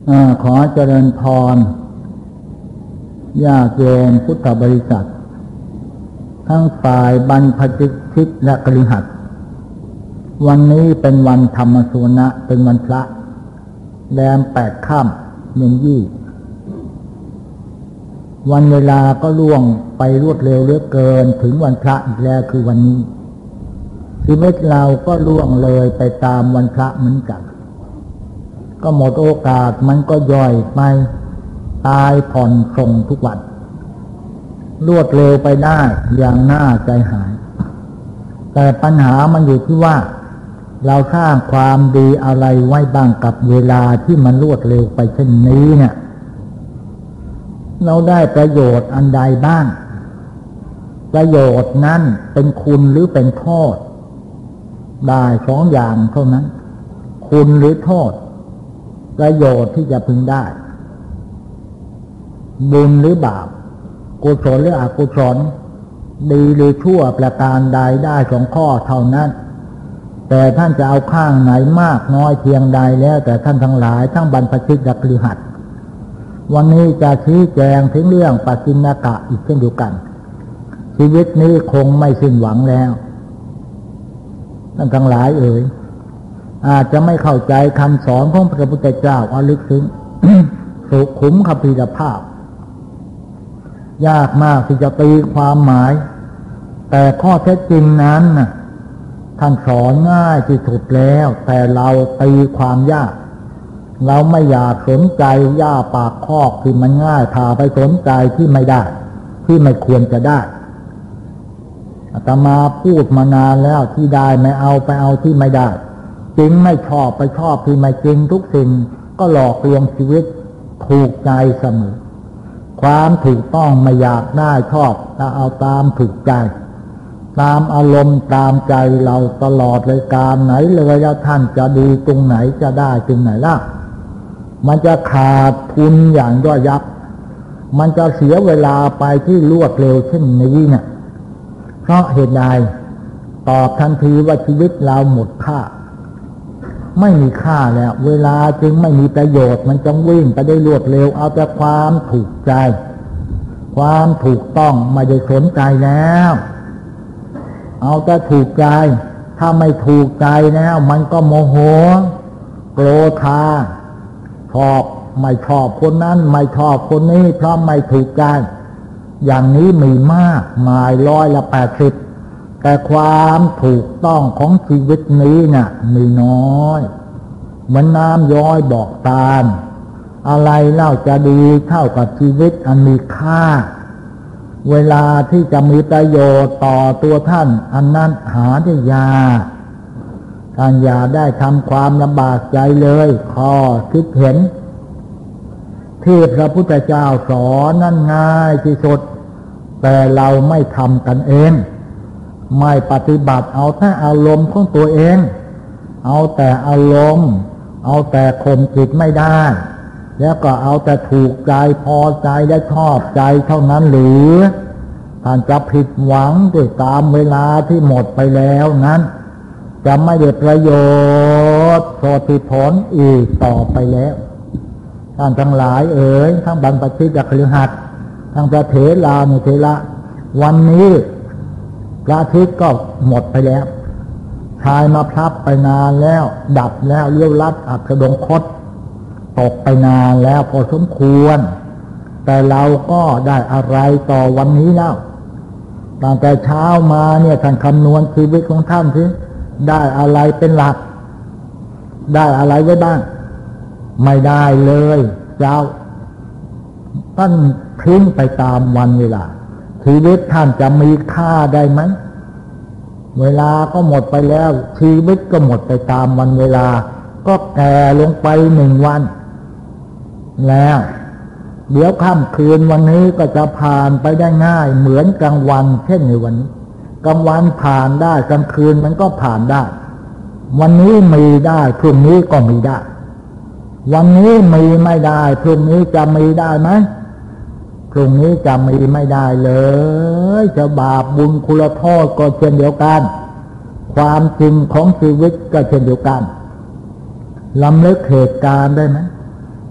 ขอเจริญพรญาติโยมพุทธบริษัททั้งฝ่ายบรรพชิตและคฤหัสถ์วันนี้เป็นวันธรรมสวนะเป็นวันพระแรม8 ค่ำเดือนยี่วันเวลาก็ล่วงไปรวดเร็วเหลือเกินถึงวันพระอีกแล้วคือวันนี้ชีวิตเราก็ล่วงเลยไปตามวันพระเหมือนกันก็หมดโอกาสมันก็ย่อยไปตายผ่อนส่งทุกวันรวดเร็วไปได้อย่างน่าใจหายแต่ปัญหามันอยู่ที่ว่าเราสร้างความดีอะไรไว้บ้างกับเวลาที่มันรวดเร็วไปเช่นนี้เนี่ยเราได้ประโยชน์อันใดบ้างประโยชน์นั้นเป็นคุณหรือเป็นโทษได้2 อย่างเท่านั้นคุณหรือโทษประโยชน์ที่จะพึงได้บุญหรือบาปกุศลหรืออกุศลดีหรือชั่วประการใดได้2 ข้อเท่านั้นแต่ท่านจะเอาข้างไหนมากน้อยเพียงใดแล้วแต่ท่านทั้งหลายทั้งบรรพชิตและคฤหัสถ์วันนี้จะชี้แจงถึงเรื่องปัจจินกะอีกเช่นเดียวกันชีวิตนี้คงไม่สิ้นหวังแล้วท่านทั้งหลายอาจจะไม่เข้าใจคำสอนของพระพุทธเจ้าอันลึกซึ้ง สุขุมคัมภีรภาพยากมากที่จะตีความหมายแต่ข้อเท็จจริงนั้นท่านสอนง่ายที่สุดแล้วแต่เราตีความยากเราไม่อยากสนใจย่าปากคอกที่มันง่ายพาไปสนใจที่ไม่ได้ที่ไม่ควรจะได้อาตมาพูดมานานแล้วที่ได้ไม่เอาไปเอาที่ไม่ได้จริงไม่ชอบไปชอบที่ไม่จริงทุกสิ่งก็หลอกลวงชีวิตถูกใจเสมอความถูกต้องไม่อยากได้ชอบถ้าเอาตามถูกใจตามอารมณ์ตามใจเราตลอดเลยการไหนเลยแล้วท่านจะดีตรงไหนจะได้ตรงไหนล่ะมันจะขาดทุนอย่างย่อยยับมันจะเสียเวลาไปที่รวดเร็วเช่นนี้เนี่ยเพราะเหตุใดตอบทันทีว่าชีวิตเราหมดค่าไม่มีค่าแล้วเวลาจึงไม่มีประโยชน์มันจะวิ่งไปได้รวดเร็วเอาแต่ความถูกใจความถูกต้องไม่ได้สนใจแล้วเอาแต่ถูกใจถ้าไม่ถูกใจแล้วมันก็โมโหโกรธาชอบไม่ชอบคนนั้นไม่ชอบคนนี้เพราะไม่ถูกใจอย่างนี้มีมากมาย180แต่ความถูกต้องของชีวิตนี้น่ะมีน้อยเหมือนน้ำย้อยบอกตาลอะไรเล่าจะดีเท่ากับชีวิตอันมีค่าเวลาที่จะมีประโยชน์ต่อตัวท่านอันนั้นหาได้ยากท่านอย่าได้ทำความลำบากใจเลยข้อคิดเห็นที่พระพุทธเจ้าสอนนั้นง่ายที่สุดแต่เราไม่ทำกันเองไม่ปฏิบัติเอาแต่อารมณ์ของตัวเองเอาแต่อารมณ์เอาแต่ข่มจิตไม่ได้แล้วก็เอาแต่ถูกใจพอใจและชอบใจเท่านั้นหรือท่านจะผิดหวังด้วยตามเวลาที่หมดไปแล้วนั้นจะไม่ได้ประโยชน์โสติผลอีกต่อไปแล้วท่านทั้งหลายทั้งบรรพชิตและคฤหัสถ์ทั้งพระเถรานุเถระวันนี้พระอาทิตย์ก็หมดไปแล้วชายมาพลับไปนานแล้วดับแล้วเลี้ยวลัดอัสดงคตตกไปนานแล้วพอสมควรแต่เราก็ได้อะไรต่อวันนี้แล้วตั้งแต่เช้ามาเนี่ยท่านคำนวณชีวิตของท่านสิได้อะไรเป็นหลักได้อะไรไว้บ้างไม่ได้เลยเจ้าท่านทิ้งไปตามวันเวลาชีวิตท่านจะมีค่าได้ไหมเวลาก็หมดไปแล้วชีวิตก็หมดไปตามวันเวลาก็แก่ลงไป1 วันแล้วเดี๋ยวค่ำคืนวันนี้ก็จะผ่านไปได้ง่ายเหมือนกลางวันเช่นในวันนี้กลางวันผ่านได้กลางคืนมันก็ผ่านได้วันนี้มีได้พรุ่งนี้ก็มีได้วันนี้มีไม่ได้พรุ่งนี้จะมีได้ไหมพรุ่งนี้จะมีไม่ได้เลยจะบาปบุญคุณโทษก็เช่นเดียวกันความจริงของชีวิตก็เช่นเดียวกันลำลึกเหตุการณ์ได้ไหม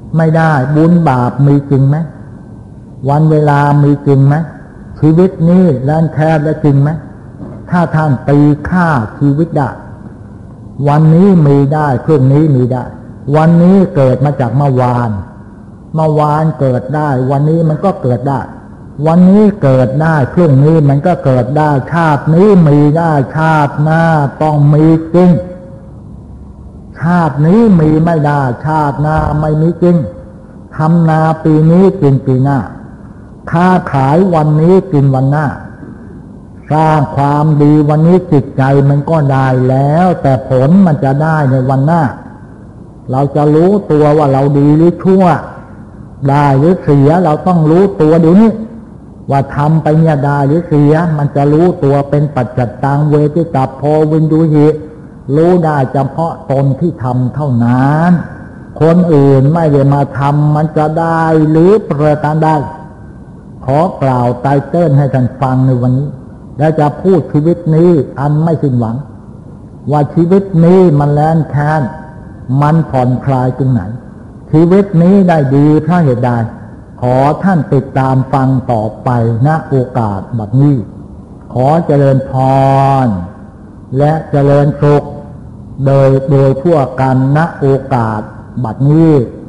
ไม่ได้บุญบาปมีจริงไหมวันเวลามีจริงไหมชีวิตนี้แลนแค่และจริงไหมถ้าท่านตีค่าชีวิตได้วันนี้มีได้พรุ่งนี้มีได้วันนี้เกิดมาจากเมื่อวานเกิดได้วันนี้มันก็เกิดได้วันนี้เกิดได้พรุ่งนี้มันก็เกิดได้ชาตินี้มีได้ชาติหน้าต้องมีจริงชาตินี้มีไม่ได้ชาติหน้าไม่มีจริงทำนาปีนี้กินปีหน้าค้าขายวันนี้กินวันหน้าสร้างความดีวันนี้จิตใจมันก็ได้แล้วแต่ผลมันจะได้ในวันหน้าเราจะรู้ตัวว่าเราดีหรือชั่วได้หรือเสียเราต้องรู้ตัวเดี๋ยวนี้ว่าทำไปเนี่ยได้หรือเสียมันจะรู้ตัวเป็นปัจจัตตังเวทิตาโพวินดูหิรู้ได้เฉพาะตนที่ทำเท่านั้นคนอื่นไม่ได้มาทำมันจะได้หรือประการใดขอกล่าวไตเติ้ลให้ท่านฟังในวันนี้และจะพูดชีวิตนี้อันไม่สิ้นหวังว่าชีวิตนี้มันแลนแค้นมันผ่อนคลายตรงไหนชีวิตนี้ได้ดีเพราะเหตุใดขอท่านติดตามฟังต่อไปณโอกาสบัดนี้ขอเจริญพรและเจริญสุขโดยทั่วกันณโอกาสบัดนี้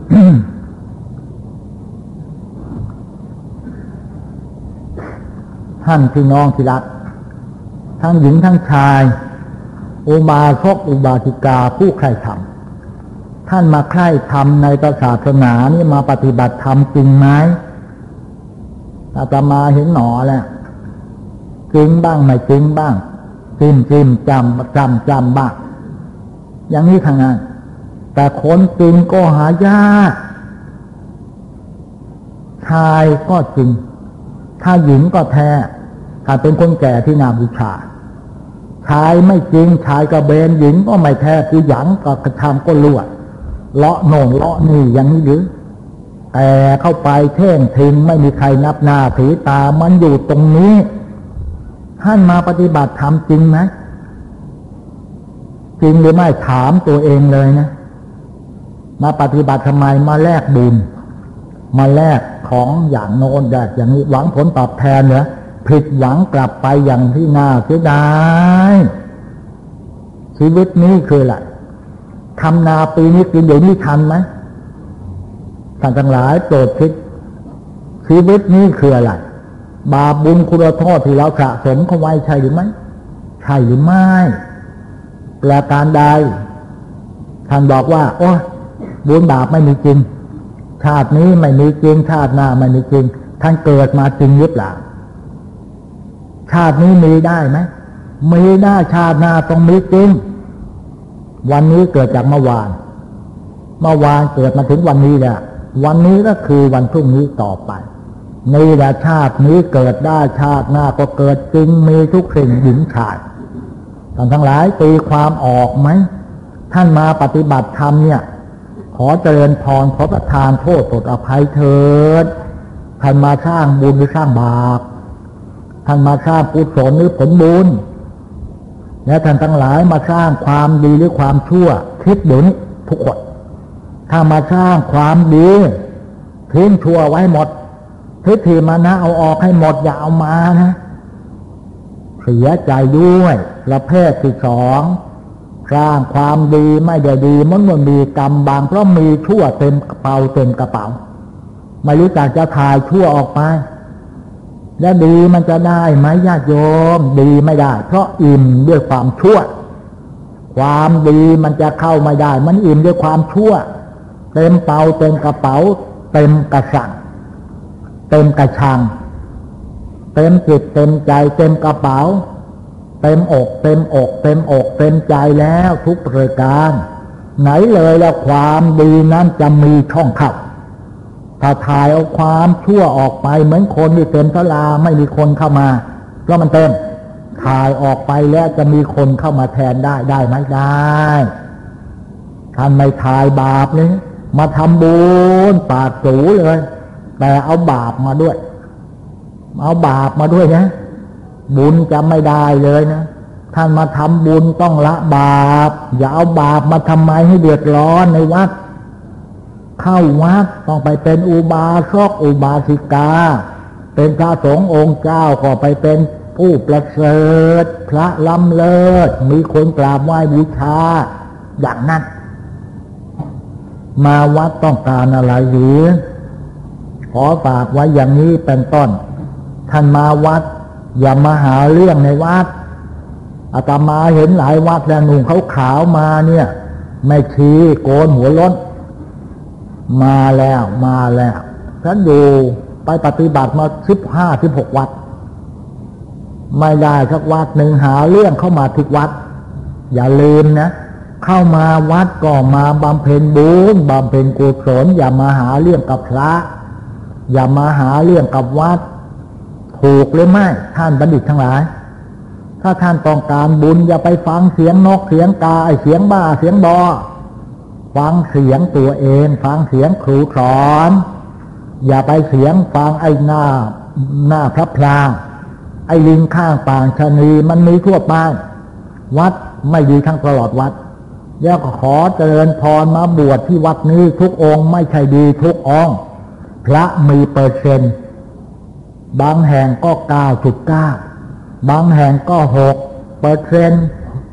ท่านพี่น้องที่รักทั้งหญิงทั้งชายอุบาสกอุบาสิกาผู้ใคร่ธรรมท่านมาใคร่ธรรมในศาสนานี่มาปฏิบัติธรรมจริงไหมอาตมาเห็นหนอแล้วจริงบ้างไม่จริงบ้างจิ้มจำบ้างอย่างนี้ทางนั้นแต่คนจริงก็หายากชายก็จริงถ้าหญิงก็แท้ถ้าเป็นคนแก่ที่น่าบูชาชายไม่จริงชายกระเบนหญิงก็ไม่แท้คือหยังก็กระทำก็ลวดเลาะโน่นเลาะนี่อย่างนี้หรือแต่เข้าไปเท่งทิ้งไม่มีใครนับหน้าถือตามันอยู่ตรงนี้ท่านมาปฏิบัติธรรมจริงไหมจริงหรือไม่ถามตัวเองเลยนะมาปฏิบัติทำไมมาแลกบุญมาแลกของอย่างโน้นแบบอย่างนี้หวังผลตอบแทนเหรอผิดหวังกลับไปอย่างที่น่าเสียดายชีวิตนี้คืออะไรทำนาปีนี้กินเดี๋ยวนี้ทันไหมท่านทั้งหลายโปรดคิดชีวิตนี้คืออะไรบาปบุญคุณโทษที่เราสะสมเข้าไว้ใช่หรือไม่ใช่หรือไม่ประการใดท่านบอกว่าโอ้บุญบาปไม่มีจริงชาตินี้ไม่มีจริงชาติหน้าไม่มีจริงท่านเกิดมาจริงหรือเปล่าชาตินี้มีได้ไหมมีได้ชาติหน้าต้องมีจริงวันนี้เกิดจากเมื่อวานเกิดมาถึงวันนี้แหละวันนี้ก็คือวันพรุ่งนี้ต่อไปนี่แหละชาตินี้เกิดได้ชาติหน้าก็เกิดจริงมีทุกสิ่งหญิงชายท่านทั้งหลายตีความออกไหมท่านมาปฏิบัติธรรมเนี่ยขอเจริญพรขอประทานโทษโปรดอภัยเถิดท่านมาสร้างบุญหรือสร้างบาปท่านมาสร้างกุศลหรือผลบุญและท่านทั้งหลายมาสร้างความดีหรือความชั่วคิดเดี๋ยวนี้ทุกคนถ้ามาสร้างความดีทิ้งชั่วไว้หมดทิฏฐิมานะเอาออกให้หมดอย่าเอามานะเสียใจด้วยประเภทที่สองสร้างความดีไม่ได้ดีมันมีกรรมบางเพราะมีชั่วเต็มกระเป๋าไม่รู้จักจะถ่ายชั่วออกไปแล้วดีมันจะได้ไหมญาติโยมดีไม่ได้เพราะอิ่มด้วยความชั่วความดีมันจะเข้าไม่ได้มันอิ่มด้วยความชั่วเต็มเป๋าเต็มกระเป๋าเต็มกระสังเต็มกระชังเต็มจิตเต็มใจเต็มกระเป๋าเต็มอกเต็มใจแล้วทุกประการไหนเลยแล้วความดีนั้นจะมีช่องเข้าถ้าถ่ายเอาความชั่วออกไปเหมือนคนที่เต็มศาลาไม่มีคนเข้ามาเพราะมันเต็มถ่ายออกไปแล้วจะมีคนเข้ามาแทนได้ไหมได้ท่านไม่ถ่ายบาปเลยมาทำบุญปาดสูเลยแต่เอาบาปมาด้วยนะบุญจะไม่ได้เลยนะท่านมาทำบุญต้องละบาปอย่าเอาบาปมาทำไมให้เดือดร้อนในวัดเข้าวัดต้องไปเป็นอุบาสกอุบาสิกาเป็นพระสงฆ์องค์เจ้าก็ไปเป็นผู้ประเสริฐพระล้ำเลิศมีคนกราบไหว้บูชาอย่างนั้นมาวัดต้องการอะไรหรือขอฝากไว้อย่างนี้เป็นต้นท่านมาวัดอย่ามาหาเรื่องในวัดอาตมาเห็นหลายวัดแล้วหนุ่มขาวมาเนี่ยไม่ชี้โกนหัวล้นมาแล้วฉันอยู่ไปปฏิบัติมา15-16 วัดไม่ได้สักวัดหนึ่งหาเรื่องเข้ามาทุกวัดอย่าลืมนะเข้ามาวัดก็มาบำเพ็ญบุญบำเพ็ญกุศลอย่ามาหาเรื่องกับพระอย่ามาหาเรื่องกับวัดถูกหรือไม่ท่านบัณฑิตทั้งหลายถ้าท่านต้องการบุญอย่าไปฟังเสียงนกเสียงกาเสียงบ้าเสียงบอฟังเสียงตัวเองฟังเสียงครูสอนอย่าไปเสียงฟังไอ้หน้าพระพลาไอ้ลิงข้างป่างชะนีมันมีทั่วไปวัดไม่ดีทั้งตลอดวัดแล้วก็ขอเจริญพรมาบวชที่วัดนี้ทุกองค์ไม่ใช่ดีทุกองค์พระมีเปอร์เซ็นต์บางแห่งก็ 9.9 บางแห่งก็6%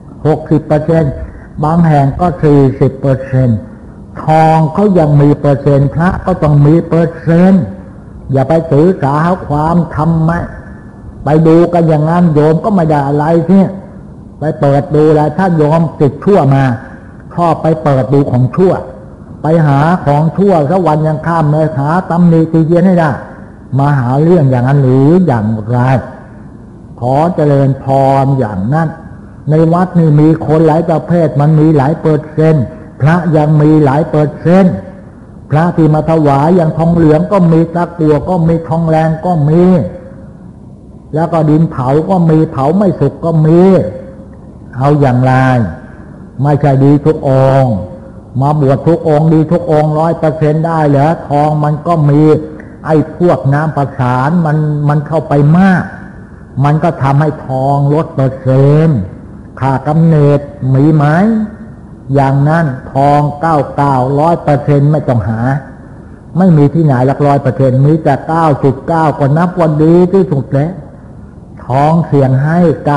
60%บางแห่งก็ 40%ทองเขายังมีเปอร์เซ็นต์พระก็ต้องมีเปอร์เซ็นต์อย่าไปถือสาความธรรมะไปดูกันอย่างนั้นโยมก็ไม่ได้อะไรเนี่ยไปเปิดดูแล้วถ้าโยมติดชั่วมาชอบไปเปิดดูของชั่วไปหาของชั่วสักวันยังข้ามเลยหาตำหนิตีเตียนให้ได้มาหาเรื่องอย่างนั้นหรืออย่างไรขอเจริญพรอย่างนั้นในวัดนี่มีคนหลายประเภทมันมีหลายเปอร์เซ็นต์พระยังมีหลายเปอร์เซ็นต์พระที่มาถวายอย่างทองเหลืองก็มีตะกั่วก็มีทองแรงก็มีแล้วก็ดินเผาก็มีเผาไม่สุกก็มีเอาอย่างไรไม่ใช่ดีทุกองค์มาบวชทุกองค์ดีทุกองค์ 100% ได้เหรอทองมันก็มีไอ้พวกน้ำประสานมันเข้าไปมากมันก็ทำให้ทองลดเปอร์เซ็นต์ค่ากำเนิดมีไหมอย่างนั้นทอง99-100%ไม่ต้องหาไม่มีที่ไหนหลัก100%มีแต่ 9.9 ก็นับว่าดีที่สุดแล้วทองเสี่ยงให้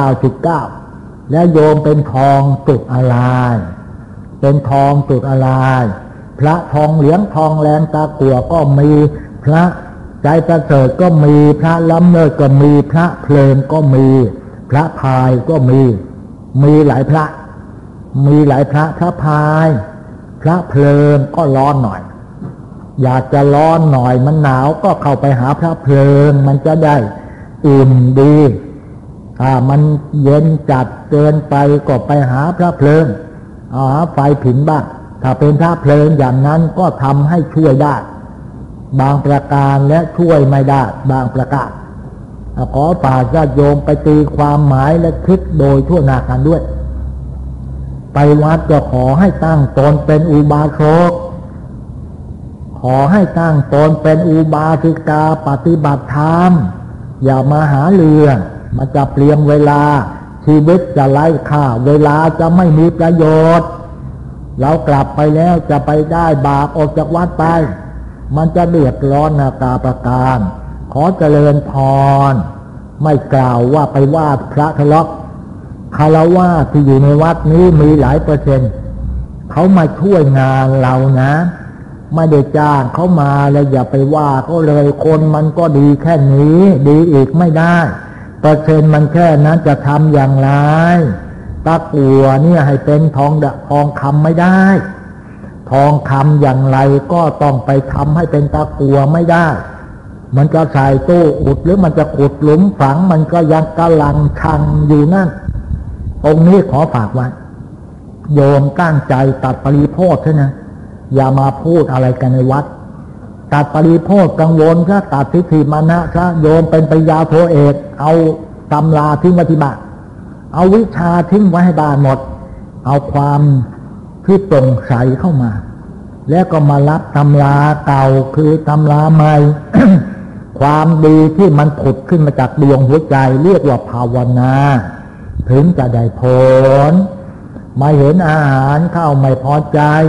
9.9 แล้วโยมเป็นทองจุดอะไรเป็นทองจุดอะไรพระทองเหลืองทองแรงตะกั่วก็มีพระใจประเสริฐก็มีพระล้ำเลิศก็มีพระเพลินก็มีพระพายก็มีหลายพระพระพายพระเพลินก็ร้อนหน่อยอยากจะร้อนหน่อยมันหนาวก็เข้าไปหาพระเพลินมันจะได้อุ่นดีมันเย็นจัดเกินไปก็ไปหาพระเพลิงหาไฟผิงบ้างถ้าเป็นพระเพลิงอย่างนั้นก็ทำให้ช่วยได้บางประการและช่วยไม่ได้บางประการขอฝากญาติโยมไปตีความหมายและคิดโดยทั่วหน้ากันด้วยไปวัดก็ขอให้ตั้งตนเป็นอุบาสกขอให้ตั้งตนเป็นอุบาสิกาปฏิบัติธรรมอย่ามาหาเรื่องมันจะเปลี่ยนเวลาชีวิตจะไร้ค่าเวลาจะไม่มีประโยชน์เรากลับไปแล้วจะไปได้บาปออกจากวัดไปมันจะเดือดร้อนนาตาประการขอเจริญพรไม่กล่าวว่าไปว่าพระทะเลาะคารวะที่อยู่ในวัดนี้มีหลายเปอร์เซ็นต์เขามาช่วยงานเรานะไม่ได้จ้างเขามาแล้วอย่าไปว่าเขาเลยคนมันก็ดีแค่นี้ดีอีกไม่ได้เปอร์เซ็นต์มันแค่นั้นจะทำอย่างไรตะกั่วเนี่ยให้เป็นทองคำไม่ได้ทองคำอย่างไรก็ต้องไปทำให้เป็นตะกั่วไม่ได้มันจะใส่ตู้อุดหรือมันจะขุดหลุมฝังมันก็ยังกำลังชังอยู่นั่นตรงนี้ขอฝากไว้โยมตั้งใจตัดปริโภคใช่ไหมอย่ามาพูดอะไรกันในวัดตัดปริโภคกังวลซะตัดทิฏฐิมานะซะโยมเป็นปริญญาโทเอกเอาตำราทิ้งไว้ที่บ้านเอาวิชาทิ้งไว้ให้บ้านหมดเอาความที่โปร่งใสเข้ามาแล้วก็มารับตำราเก่าคือตำราใหม่ ความดีที่มันผุดขึ้นมาจากดวงหัวใจเรียกว่าภาวนาถึงจะได้ผลมาเห็นอาหารเข้าไม่พอใจ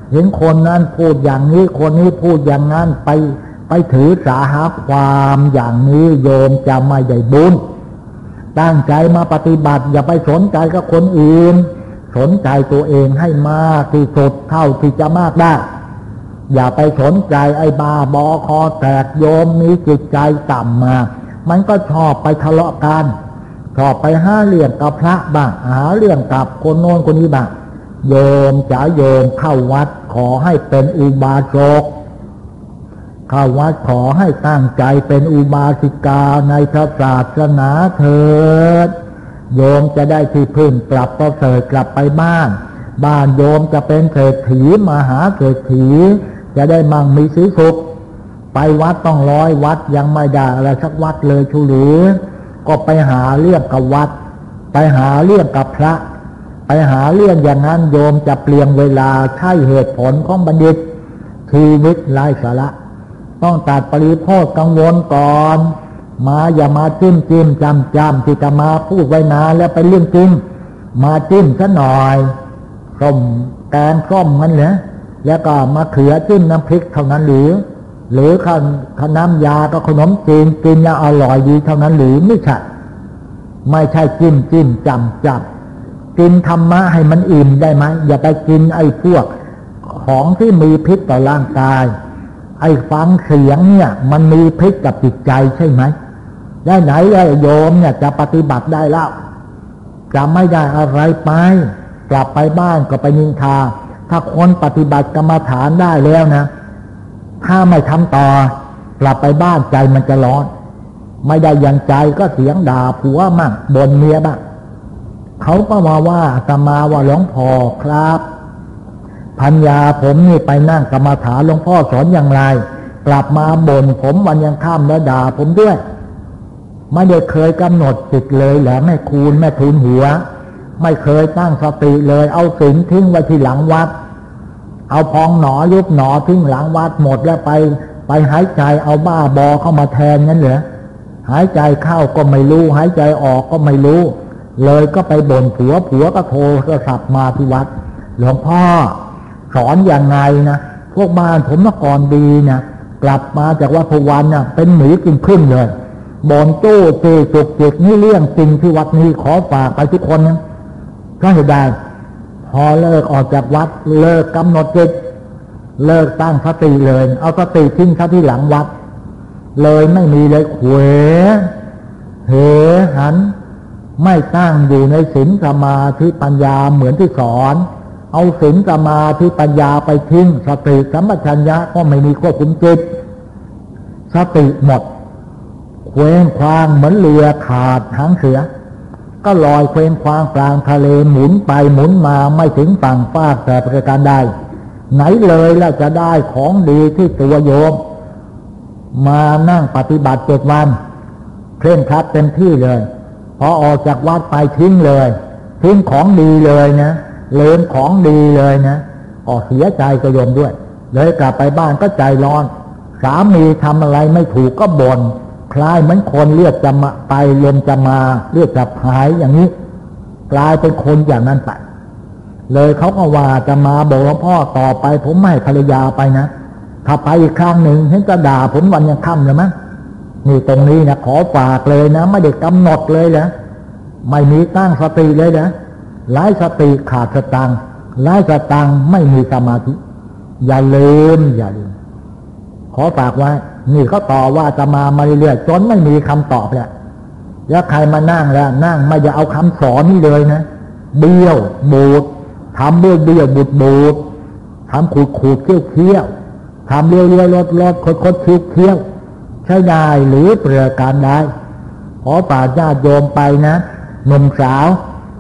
เห็นคนนั้นพูดอย่างนี้คนนี้พูดอย่างนั้นไปถือสาหาความอย่างนี้โยมจะไม่ได้บุญตั้งใจมาปฏิบัติอย่าไปสนใจกับคนอื่นสนใจตัวเองให้มากที่สุดเท่าที่จะมากได้อย่าไปสนใจไอ้บ้าบอคอแตกโยมมีจิตใจต่ำมามันก็ชอบไปทะเลาะกันชอบไปหาเรื่องกับพระบ้างหาเรื่องกับคนโน้นคนนี้บ้างโยมจ๋าโยมเข้าวัดขอให้เป็นอุบาสกเข้าวัดขอให้ตั้งใจเป็นอุบาสิกาในพระศาสนาเถิดโยมจะได้ที่พึ่งกลับประเสริฐกลับไปบ้านโยมจะเป็นเศรษฐีมหาเศรษฐีจะได้มั่งมีสีสุขไปวัดต้อง100 วัดยังไม่ได้อะไรสักวัดเลยชูหรือก็ไปหาเรื่องกับวัดไปหาเรื่องกับพระไปหาเรื่องอย่างนั้นโยมจะเปลี่ยนเวลาใช่เหตุผลของบัณฑิตชีวิตไร้สาระต้องตัดปริโภคกังวลก่อนมาอย่ามาจิ้มจำที่จะมาพูดไว้นานแล้วไปเรื่องจริงมาจิ้มซะหน่อยส้มแกงส้มมันเหรอแล้วก็มาเขือจิ้มน้ำพริกเท่านั้นหรือขน้ำยาก็ขนมจีนกินแล้วอร่อยดีเท่านั้นหรือไม่ใช่จิ้มจำกินธรรมะให้มันอิ่มได้ไหมอย่าไปกินไอ้พวกของที่มีพิษต่อร่างกายไอ้ฟังเสียงเนี่ยมันมีพิษกับจิตใจใช่ไหมได้ไหนโยมเนี่ยจะปฏิบัติได้แล้วจะไม่ได้อะไรไปกลับไปบ้านก็ไปนินทาถ้าคนปฏิบัติกรรมฐานได้แล้วนะถ้าไม่ทำต่อกลับไปบ้านใจมันจะร้อนไม่ได้อย่างใจก็เสียงด่าผัวมั่งบ่นเมียบ้างเขาก็มาว่าอาตมาว่าหลวงพ่อครับพัญญาผมนี่ไปนั่งกรรมฐานหลวงพ่อสอนอย่างไรกลับมาบ่นผมวันยังค่ำแล้วด่าผมด้วยไม่ได้เคยกำหนดจิตเลยแหละแม่คูณแม่ทุนหัวไม่เคยตั้งสติเลยเอาศีลทิ้งไว้ที่หลังวัดเอาพองหนอยุบหนอทิ้งหลังวัดหมดแล้วไปหายใจเอาบ้าบอเข้ามาแทนงั้นเหรอหายใจเข้าก็ไม่รู้หายใจออกก็ไม่รู้เลยก็ไปบ่นผัวก็โทรศัพท์มาที่วัดหลวงพ่อสอนอย่างไงนะพวกบ้านผมเมื่อก่อนดีนะกลับมาจากวัดพวันน่ะเป็นหมีกินขึ้นเลยบ่นตู้เจจุกจิกนี่เรื่องจริงที่วัดนี้ขอฝากไปทุกคนนะเพราะเหตุใดพอเลิกออกจากวัดเลิกกำหนดจิตเลิกตั้งสติเลยเอาสติทิ้งซะที่หลังวัดเลยไม่มีเลยเขวเหหันไม่ตั้งอยู่ในศีลสมาธิปัญญาเหมือนที่สอนเอาศีลสมาธิปัญญาไปทิ้งสติสัมปชัญญะก็ไม่มีควบคุมจิตสติหมดเคว้งคว้างเหมือนเรือขาดหางเสือก็ลอยเคว้งคว้างกลางทะเลหมุนไปหมุนมาไม่ถึงฝั่งฟากแต่ประการใดไหนเลยแล้วจะได้ของดีที่ตัวโยมมานั่งปฏิบัติ7 วันเคร่งครัดเต็มที่เลยพอออกจากวัดไปทิ้งเลยทิ้งของดีเลยนะเลินของดีเลยนะก็เสียใจกับโยมด้วยเลยกลับไปบ้านก็ใจร้อนสามีทำอะไรไม่ถูกก็บ่นคล้ายเหมือนคนเรียกจะมาไปลมจะมาเรียกจะหายอย่างนี้กลายเป็นคนอย่างนั้นไปเลยเขาก็ว่าจะมาบอกหลวงพ่อต่อไปผมไม่ให้ภรรยาไปนะถ้าไปอีกครั้งหนึ่งเห็นจะด่าผมวันยังค่ำเลยมั้งนี่ตรงนี้นะขอฝากเลยนะไม่ได้กำหนดเลยนะไม่มีตั้งสติเลยนะไร้สติขาดสตังไร้สตังไม่มีสมาธิอย่าลืมขอฝากไว้นี่เขาต่อว่าจะมาเรื่อยๆจนไม่มีคำตอบแล้วใครมานั่งแล้วนั่งไม่จะเอาคำสอนนี่เลยนะเบี้ยวบูดทำเบี้ยวบูดทำขูดเคี้ยวทำเลี้ยวรถคดเคี้ยวใช้ได้หรือเปลือกการได้ขอฝากญาติโยมไปนะหนุ่มสาว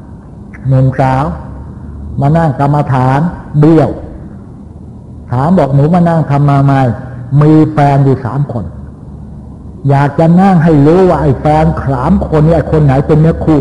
มานั่งกรรมฐานเบี้ยวถามบอกหนูมานั่งทำมาไหมมีแฟนอยู่3 คนอยากจะนั่งให้รู้ว่าไอ้แฟน3 คนเนี่ยคนไหนเป็นเนื้อคู่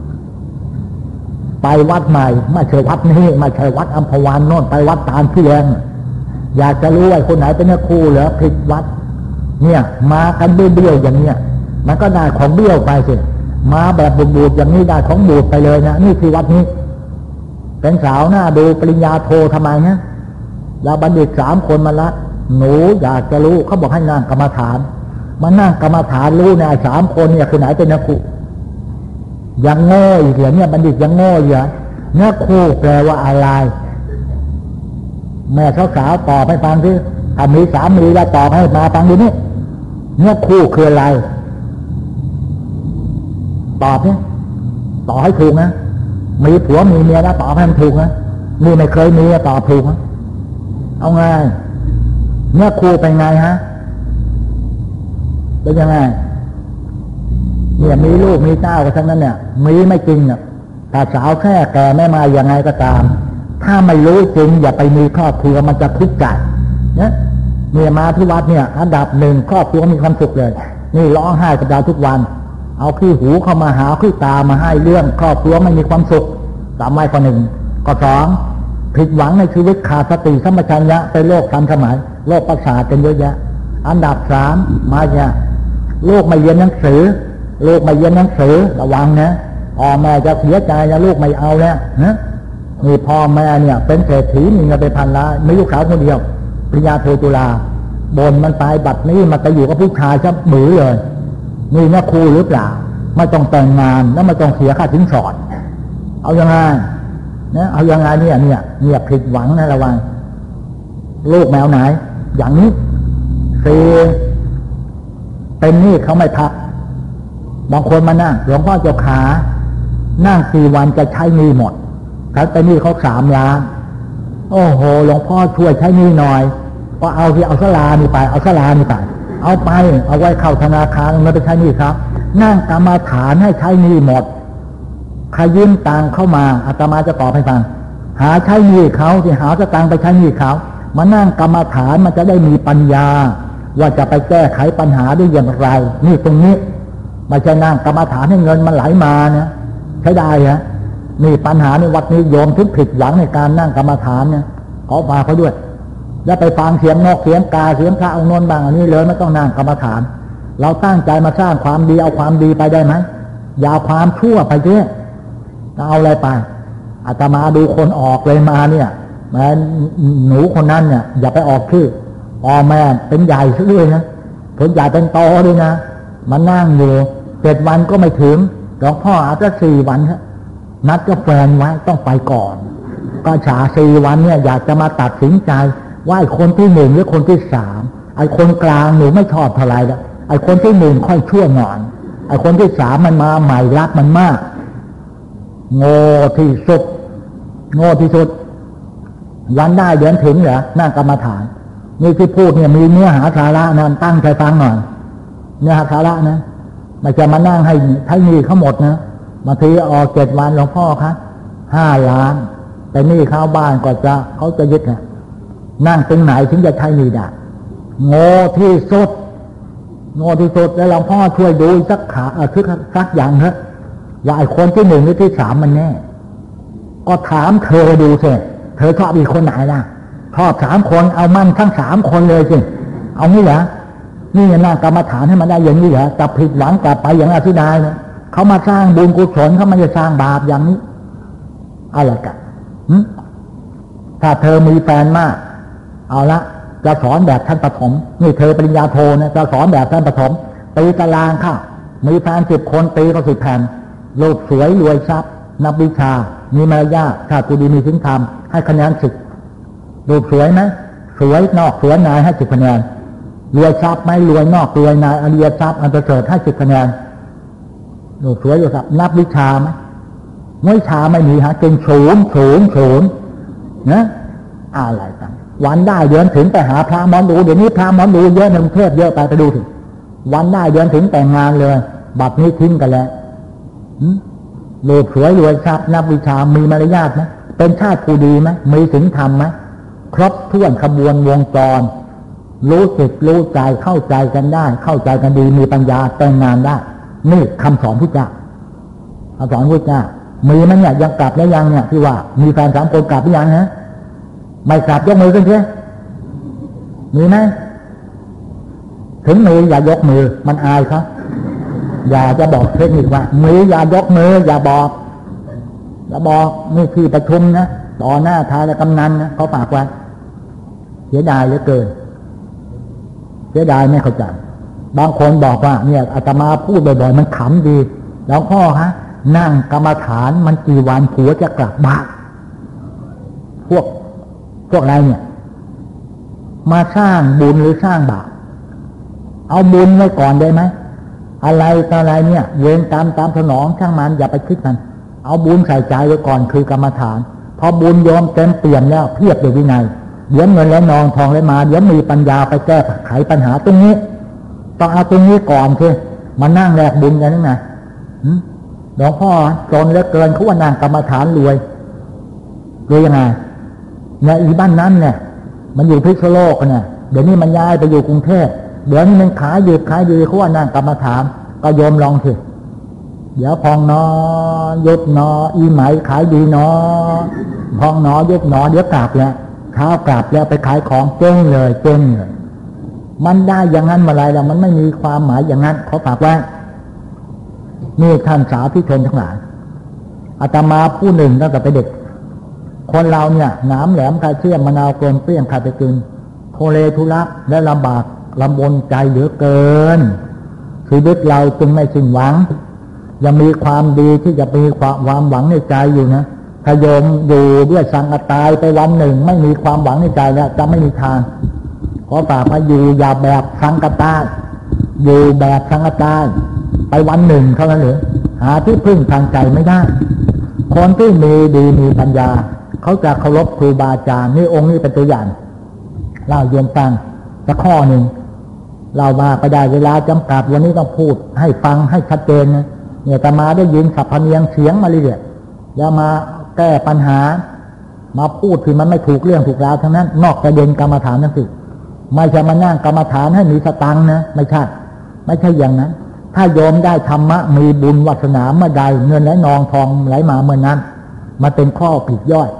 ไปวัดใหม่ไม่ใช่วัดนี้ไม่ใช่วัดอัมพวันโน่นไปวัดตาลพี่แรงอยากจะรู้ว่าคนไหนเป็นเนื้อคู่เหรอผิดวัดเนี่ยมากันเบี้ยวอย่างเนี้ยมันก็ได้ของเบี้ยวไปสิมาแบบบูดอย่างนี้ได้ของบูดไปเลยนะนี่ที่วัดนี้เป็นสาวหน้าดูปริญญาโททำไมนะแล้วบัณฑิต3 คนมาละหนูอยากจะรู้เขาบอกให้นั่งกรรมฐานมานั่งกรรมฐานรู้เนี่ย3 คนเนี่ยคนไหนเป็นนักคู่ยังโง่อีกเหรอเนี่ยบัณฑิตยังโง่อีกเหรอนักคู่แปลว่าอะไรแม่สาวๆตอบให้ฟังสิถ้ามีสามีแล้วตอบให้มาฟังดูนี่นักคู่คืออะไรตอบเนี่ยตอบให้ถูกนะมีผัวมีเมียแล้วตอบให้มันถูกนะนี่ไม่เคยมีตอบถูกนะเอาไงเนื้อคู่เป็นไงฮะเป็นยังไงเนี่ยมีลูกมีเต้ากันทั้งนั้นเนี่ยมีไม่จริงเนี่ยแต่สาวแค่แก่ไม่มายังไงก็ตามถ้าไม่รู้จริงอย่าไปมีครอบครัวมันจะทุกข์ใจเนี่ยมาที่วัดเนี่ยอันดับ1ครอบครัวมีความสุขเลยนี่ร้องไห้กับเราทุกวันเอาขี้หูเข้ามาหาขี้ตามาให้เรื่องครอบครัวไม่มีความสุข3 ข้อ 1 ข้อ 2ผิดหวังในชีวิตขาดสติสัมปชัญญะเป็นโรคทันสมัยโรคประสาทเป็นเยอะแยะอันดับ3มาเนี่ยลูกไม่เรียนหนังสือลูกไม่เรียนหนังสือระวังนะพ่อแม่จะเสียใจนะลูกไม่เอาแล้วนะนี่พ่อแม่เนี่ยเป็นเศรษฐีมีเงินไป1,000 ล้านมีลูกสาวคนเดียวปริญญาโทจุฬาบนมันตายบัดนี้มันไปอยู่กับผู้ชายซะบื้อเลยนี่แม่ครูหรือเปล่าไม่ต้องแต่งงานแล้วไม่ต้องเสียค่าสินสอดเอายังไงนะเอายังไงเนี่ยผิดหวังนะระวังลูกแมวไหนอย่างนี้เป็นนี่เขาไม่พักบางคนมานั่งหลวงพ่อเจ้าขานั่ง4 วันจะใช้หนี้หมดเขาไปนี่เขา3 ล้านโอ้โหหลวงพ่อช่วยใช้หนี้หน่อยก็เอาที่เอาสลานี่ไปเอาสลานี่ไปเอาไปเอาไว้เข้าธนาคารไม่ไปใช้หนี้ครับนั่งกรรมฐานให้ใช้หนี้หมดใครยืมตังเข้ามาอาตมาจะตอบให้ฟังหาใช้หนี้เขาที่หาสตังไปใช้หนี้เขามานั่งกรรมฐานมันจะได้มีปัญญาว่าจะไปแก้ไขปัญหาได้อย่างไรนี่ตรงนี้ไม่ใช่นั่งกรรมฐานให้เงินมันไหลมาเนี่ยใช้ได้ฮะนี่ปัญหาในวัดนี้โยมทุกผิดหวังในการนั่งกรรมฐานเนี่ยขอฝากเขาด้วยอย่าไปฟังเสียงนกเสียงกาเสียงพระองค์นนท์บางอันนี้เลยไม่ต้องนั่งกรรมฐานเราตั้งใจมาสร้างความดีเอาความดีไปได้ไหมอย่าความชั่วไปเถอะเอาอะไรไปอาตมาดูคนออกเลยมาเนี่ยแม่หนูคนนั้นเนี่ยอย่าไปออกชื่อแม่เป็นใหญ่ซะด้วยนะเป็นใหญ่เป็นโตด้วยนะมานั่งอยู่7 วันก็ไม่ถึงหลวงพ่ออาจจะ4 วันครับนัดกับแฟนไว้ต้องไปก่อนก็ฉา4 วันเนี่ยอยากจะมาตัดสินใจว่าไอ้คนที่1หรือคนที่3ไอ้คนกลางหนูไม่ชอบเท่าไรแล้วไอ้คนที่1ค่อยชั่วหน่อยไอ้คนที่3มันมาใหม่รักมันมากโง่ที่สุดวันได้เดือนถึงเหรอนั่งกรรมฐานนี่ที่พูดเนี่ยมีเนื้อหาสาระนะตั้งใจฟังหน่อยเนื้อหาสาระนะไม่จะมานั่งให้หนี้เขาหมดนะบางทีออก7 วันหลวงพ่อครับ5 ล้านแต่หนี้เข้าบ้านก็จะเขาจะยึดนะนั่งตรงไหนถึงจะใช้หนี้ได้โง่ที่สุดแล้วหลวงพ่อช่วยดูสักอย่างเถอะว่าไอ้คนที่1หรือที่3มันแน่ก็ถามเธอดูสิเธอชอบอีกคนไหนล่ะชอบ3 คนเอามั่นทั้ง3 คนเลยสิเอางี้เหรอนี่นั่งกรรมฐานให้มันได้อย่างนี้เหรอจะผิดหวังกลับไปอย่างอธิดายนะเขามาสร้างบุญกุศลเขาไม่ได้สร้างบาปอย่างนี้อะไรกันถ้าเธอมีแฟนมากเอาละจะสอนแบบท่านปฐมนี่เธอปริญญาโทนะจะสอนแบบท่านปฐมตีตารางค่ะมีแฟน10 คนตีก็10 แผ่นรูปสวยรวยทรัพย์นับวิชามีมารยาทชาติดีมีศีลธรรมให้คะแนน10รูปสวยไหมสวยนอกสวยในให้10 คะแนนรวยทรัพย์ไม่รวยนอกรวยในอริยทรัพย์อันประเสริฐให้10 คะแนนรูปสวยอยู่ครับนับวิชาไหมวิชาไม่มีฮะเก่ง0นะอะไรต่างวันได้เดือนถึงไปหาพระหมอดูเดี๋ยวนี้พระหมอดูเยอะในกรุงเทพเยอะไปดูถึงวันได้เดือนถึงแต่งงานเลยบัดนี้ทิ้งกันแล้วรูปสวยรวยทรัพย์นับวิชามีมารยาทไหมเป็นชาติผู้ดีไหมมีศีลธรรมไหมครบถ้วนขบวนวงจรรู้จิตรู้ใจเข้าใจกันได้เข้าใจกันดีมีปัญญาแต่งงานได้นี่คำสอนพุทธเจ้าคำสอนพุทธเจ้ามีมั้ยเนี่ยยังกลับแล้วยังเนี่ยที่ว่ามีแฟน3 คนกลับหรือยังฮะไม่กลับยกมือขึ้นสิมีไหมถึงมีอย่ายกมือมันอายเขาอย่าจะบอกเทคนิคว่ามีอย่ายกมืออย่าบอกนี่ที่ประชุมนะต่อหน้าทายและกำนันนะเขาฝากไว้สียดายเหลือเกินเสียดายไม่เข้าใจบางคนบอกว่าเนี่ยอาตมาพูดบ่อยๆมันขำดีแล้วพ่อฮะนั่งกรรมฐานมันกี่วันผัวจะกลับบ้านพวกอะไรเนี่ยมาสร้างบุญหรือสร้างบาปเอาบุญไว้ก่อนได้ไหมอะไรต่ออะไรเนี่ยเวรตามสนองช่างมันอย่าไปคิดมันเอาบุญใส่ใจไว้ก่อนคือกรรมฐานพอบุญโยมเต็มเปี่ยมแล้วเพียบด้วยวินัยเดี๋ยวเงินแล้วนองทองแล้วมาเดี๋ยวมีปัญญาไปแก้ไขปัญหาตรงนี้ต้องเอาตรงนี้ก่อนคือมานั่งแลกบุญกันนั่นไงหลวงพ่อจนเหลือเกินเขาว่านั่งกรรมฐานรวยยังไงเนี่ยอีบ้านนั้นเนี่ยมันอยู่พิษณุโลกเนี่ยเดี๋ยวนี้มันย้ายไปอยู่กรุงเทพเดี๋ยวนี้มันขายดีเขาว่านั่งกรรมฐานก็โยมลองสิเดี๋ยวพองนอยุบนออีไหมขายดีนอพองนอยุบนอเดี๋ยวกลับแล้วเช้ากลับแล้วไปขายของเจ๊งเลยมันได้อย่างนั้นมาไรแล้วมันไม่มีความหมายอย่างนั้นเขาฝากไว้นี่ท่านสาธุชนทั้งหลายอาตมาผู้หนึ่งตั้งแต่เป็นเด็กคนเราเนี่ยหนามแหลมคาเชื่อมมะนาวกลมเปรี้ยงขาดไปกินโทเลทุระและลำบากลำบนใจเหลือเกินชีวิตเราจึงไม่สิ้นหวังยังมีความดีที่จะมีความหวังในใจอยู่นะถ้าโยมอยู่ด้วยสังกตายไปวันหนึ่งไม่มีความหวังในใจแล้วจะไม่มีทางขอฝากมาอยู่อย่าแบบสังกตายอยู่แบบสังกตายไปวันหนึ่งเท่านั้นหรือหาที่พึ่งทางใจไม่ได้คนที่มีดีมีปัญญาเขาจะเคารพครูบาอาจารย์นี่องค์นี้เป็นตัวอย่างเล่าโยมฟังสักข้อหนึ่งเรามาไปได้เวลาจำกัดวันนี้ต้องพูดให้ฟังให้ชัดเจนนะเนี่ยแต่มาได้ยินสัพพเนียงเสียงมาเรื่อยๆอย่ามาแก้ปัญหามาพูดที่มันไม่ถูกเรื่องถูกราวทั้งนั้นนอกประเด็นกรรมฐานทั้งสิ้นไม่ใช่มานั่งกรรมฐานให้มีสตังค์นะไม่ใช่อย่างนั้นถ้าโยมได้ธรรมะมีบุญวาสนาเมื่อใดเงินไหลนองทองไหลมาเมื่อนั้นมาเป็นข้อผิดย่อย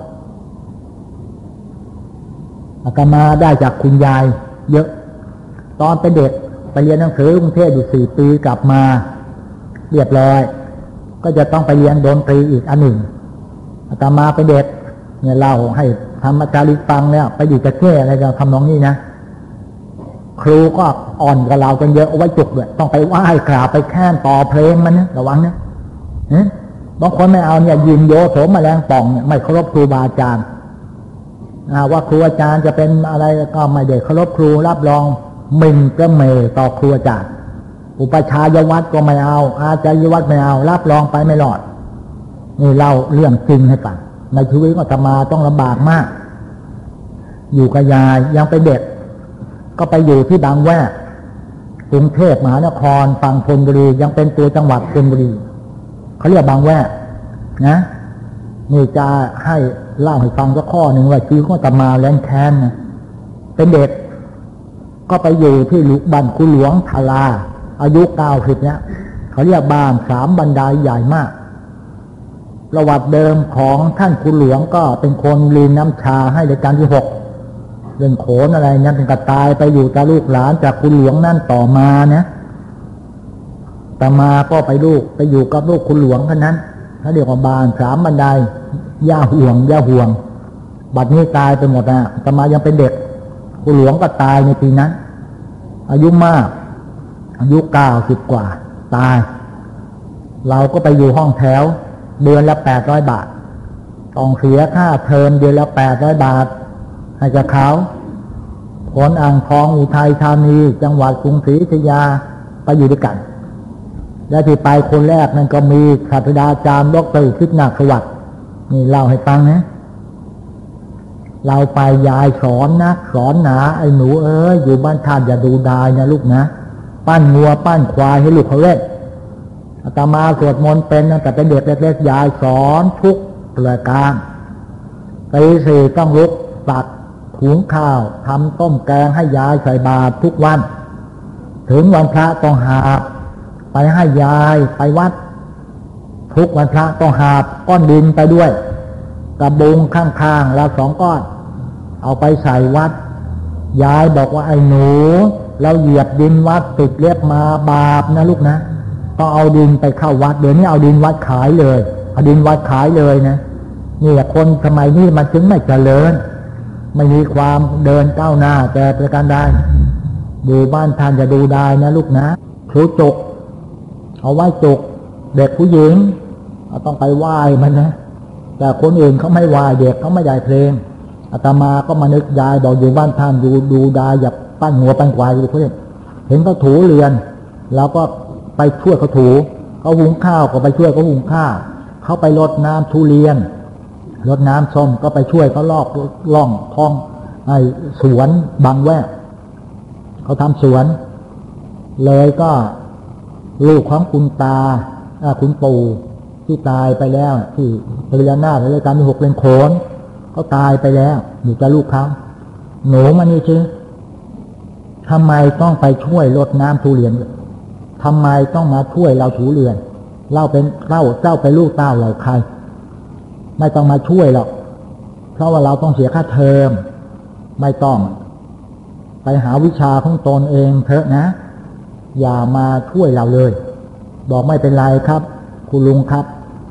อาตมาได้จากคุณยายเยอะตอนเป็นเด็กไปเรียนหนังสือกรุงเทพอยู่4 ปีกลับมาเรียบร้อยก็จะต้องไปเรียนดนตรีอีกอันหนึ่งอาตมาเป็นเด็กเนี่ยเล่าให้ธรรมจาริกฟังแล้วไปอยู่จะแก้อะไรจะทำนองนี้นะครูก็อ่อนกับเรากันเยอะเอาไว้จุกด้วยต้องไปไหว้กราบไปแค้นต่อเพลงมันนะระวังนะบางคนไม่เอาเนี่ยยินโยโสมแมลงป่องเนี่ยไม่เคารพครูบาอาจารย์ว่าครูอาจารย์จะเป็นอะไรก็ไม่ได้เคารพครูรับรองหมิ่นประเมยต่อครูอาจารย์อุปชายวัดก็ไม่เอาอาจารย์วัดไม่เอารับรองไปไม่รอดนี่เล่าเรื่องจริงให้ฟังในชีวิตอาตมาต้องลำบากมากอยู่กับยายยังเป็นเด็กก็ไปอยู่ที่บางแวกกรุงเทพมหานครฝั่งธนบุรียังเป็นตัวจังหวัดธนบุรีเขาเรียกบางแวกนะนี่จะให้เล่าให้ฟังสักข้อหนึ่งว่าชีวิตของอาตมาแรงแค้นนะเป็นเด็กก็ไปอยู่ที่บ้านคุณหลวงทาราอายุ90เนี่ยเขาเรียกบ้าน3 บันไดใหญ่มากประวัติเดิมของท่านคุณหลวงก็เป็นคนลีนน้ำชาให้ในการที่6เรื่องโขนอะไรเนี่ยเป็นกระตายไปอยู่กับลูกหลานจากคุณหลวงนั่นต่อมานะต่อมาก็ไปอยู่กับลูกคุณหลวงคนนั้นเขาเรียกว่าบ้าน3 บันไดย่าห่วงบัดนี้ตายไปหมดนะต่อมายังเป็นเด็กคุณหลวงก็ตายในปีนั้นอายุมากอายุ90 กว่าตายเราก็ไปอยู่ห้องแถวเดือนละ800 บาทต้องเสียค่าเทอมเดือนละ800 บาทให้กับเขาคนอ่างทองอุทัยธานีจังหวัดกรุงศรีอยุธยาไปอยู่ด้วยกันและที่ไปคนแรกนั่นก็มีศาสตราจารย์ดร.คิดนาคสวัสดิ์นี่เล่าให้ฟังนะเราไปยายสอนนักสอนหนาไอ้หนูอยู่บ้านท่านอย่าดูดายนะลูกนะปั้นงัวปั้นควายให้ลูกเขาเล่นอาตมาสวดมนต์เป็นตั้งแต่เป็นเด็กเล็กๆยายสอนทุกรายการตี 4ต้องลุกตักหุงข้าวทำต้มแกงให้ยายใส่บาตรทุกวันถึงวันพระต้องหาบไปให้ยายไปวัดทุกวันพระต้องหาบก้อนดินไปด้วยกระบุงข้างๆแล้ว2 ก้อนเอาไปใส่วัดยายบอกว่าไอ้หนูเราเหยียบดินวัดติดเล็บมาบาปนะลูกนะต้องเอาดินไปเข้าวัดเดี๋ยวนี้เอาดินวัดขายเลยเอาดินวัดขายเลยนะนี่แหละคนสมัยนี้มันจึงไม่เจริญไม่มีความเดินก้าวหน้าแต่ประการใดอยู่บ้านท่านจะดูได้นะลูกนะครูจุกเอาไว้จุกเด็กผู้หญิงต้องไปไหว้มันนะแต่คนอื่นเขาไม่ไหว้เด็กเขาไม่ได้เพลงอาตมาก็มานึกยายบอกอยู่บ้านท่านดูได้อย่าปั้นหัวปั้นควายเลยเพื่อนเห็นเขาถูเรือนเราก็ไปช่วยเขาถูเขาหุงข้าวก็ไปช่วยเขาหุงข้าวเขาไปรดน้ำทุเรียนรดน้ำส้มก็ไปช่วยเขาลอกล่องคลองไอ้สวนบางแวกเขาทำสวนเลยก็ลูกของคุณตาคุณปู่ที่ตายไปแล้วที่ภรรยาหน้าในการมี6 เลนโขนเขาตายไปแล้วอยู่กับลูกเขาหนูมานี่ชื่อทำไมต้องไปช่วยรดน้ำทุเรียนทำไมต้องมาช่วยเราถูเรือนเจ้าเป็นลูกเต้าเราใครไม่ต้องมาช่วยหรอกเพราะว่าเราต้องเสียค่าเทอมไม่ต้องไปหาวิชาของตนเองเถอะนะอย่ามาช่วยเราเลยบอกไม่เป็นไรครับคุณลุงครับ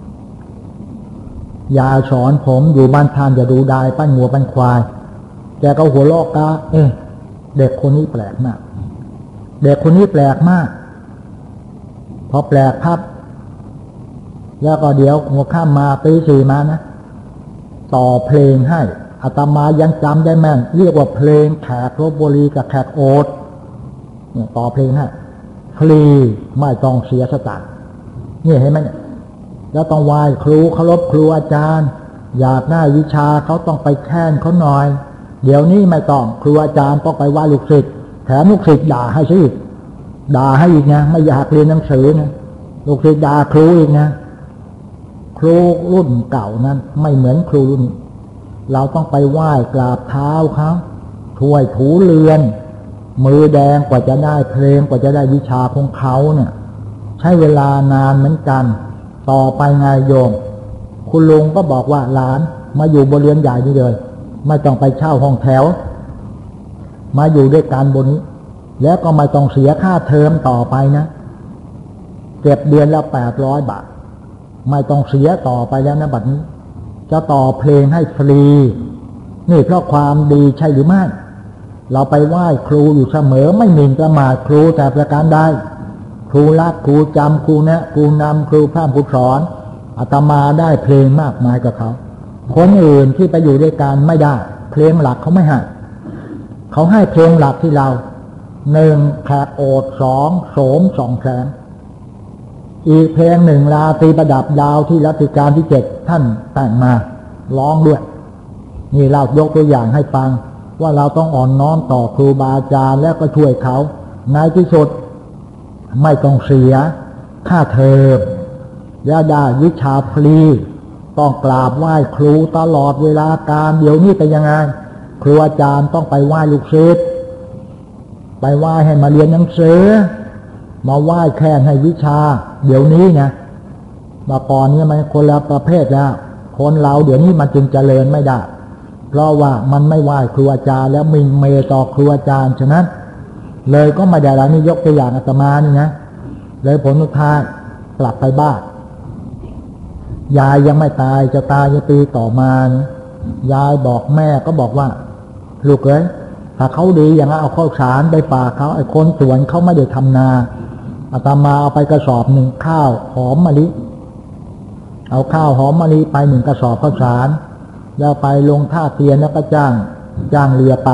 อย่าสอนผมอยู่บ้านท่านอย่าดูได้ปั้นงัวปั้นควายแกก็หัวลอกกะเด็กคนนี้แปลกมากเด็กคนนี้แปลกมากพอแปลกครับแล้วก็เดี๋ยวหัวข้ามมาตี 4มานะต่อเพลงให้อาตมายังจำได้แม่นเรียกว่าเพลงแขกลพบุรีกับแขกโอดเนี่ยต่อเพลงให้ฟรีไม่ต้องเสียสตางค์นี่เห็นไหมเนี่ยแล้วต้องไหว้ครูเคารพครูอาจารย์อยากได้วิชาเขาต้องไปแค้นเขาหน่อยเดี๋ยวนี้ไม่ต้องครูอาจารย์ต้องไปไหว้ลูกศิษย์แถมลูกศิษย์ด่าให้ซะอีกด่าให้อีกนะไม่อยากเรียนหนังสือนะลูกศิษย์ด่าครูอีกนะครูรุ่นเก่านั้นไม่เหมือนครูรุ่นนี้เราต้องไปไหว้กราบเท้าเขาช่วยถูเรือนมือแดงกว่าจะได้เพลงกว่าจะได้วิชาของเขาเนี่ยใช้เวลานานเหมือนกันต่อไปไงโยมคุณลุงก็บอกว่าหลานมาอยู่บนเรือนใหญ่นี่เลยไม่ต้องไปเช่าห้องแถวมาอยู่ด้วยกันบนนี้แล้วก็ไม่ต้องเสียค่าเทอมต่อไปนะเก็บเดือนละ800 บาทไม่ต้องเสียต่อไปแล้วนะบัดนี้จะต่อเพลงให้ฟรีนี่เพราะความดีใช่หรือไม่เราไปไหว้ครูอยู่เสมอไม่หมิ่นประมาทครูแต่ประการใดครูรักครูจำครูแนะครูนำครูพร่ำครูสอนอาตมาได้เพลงมากมายกับเขาคนอื่นที่ไปอยู่ด้วยกันไม่ได้เพลงหลักเขาไม่ให้เขาให้เพลงหลักที่เรา1แขกโอด2โสม2แสงอีกเพลง1ลาตรีประดับดาวที่รัชกาลที่7ท่านแต่งมาร้องด้วยนี่เรายกตัวอย่างให้ฟังว่าเราต้องอ่อนน้อมต่อครูบาอาจารย์แล้วก็ช่วยเขาในที่สุดไม่ต้องเสียค่าเทอมและได้วิชาฟรีต้องกราบไหว้ครูตลอดเวลาการเดี๋ยวนี้เป็นยังไงครูอาจารย์ต้องไปไหว้ลูกศิษย์ไปไหว้ให้มาเรียนหนังสือมาไหว้แค่ให้วิชาเดี๋ยวนี้นะมาก่อนนี้มันคนละประเภทแล้วคนเราเดี๋ยวนี้มันจึงเจริญไม่ได้เพราะว่ามันไม่ไหว้ครูอาจารย์แล้วมินเมต่อครูอาจารย์ฉะนั้นเลยก็มาได้แล้วนี่ยกตัวอย่างอาตมานี่นะเลยผลสุดท้ายกลับไปบ้านยายยังไม่ตายจะตายจะปีต่อมายายบอกแม่ก็บอกว่าลูกเอ้ยถ้าเขาดีอย่างนั้นเอาข้าวสารไปฝากเขาไอ้คนสวนเขาไม่ได้ทำนาอาตมาเอาไปกระสอบ1ข้าวหอมมะลิเอาข้าวหอมมะลิไป1กระสอบข้าวสารแล้วไปลงท่าเตียนแล้วก็จ้างเรือไป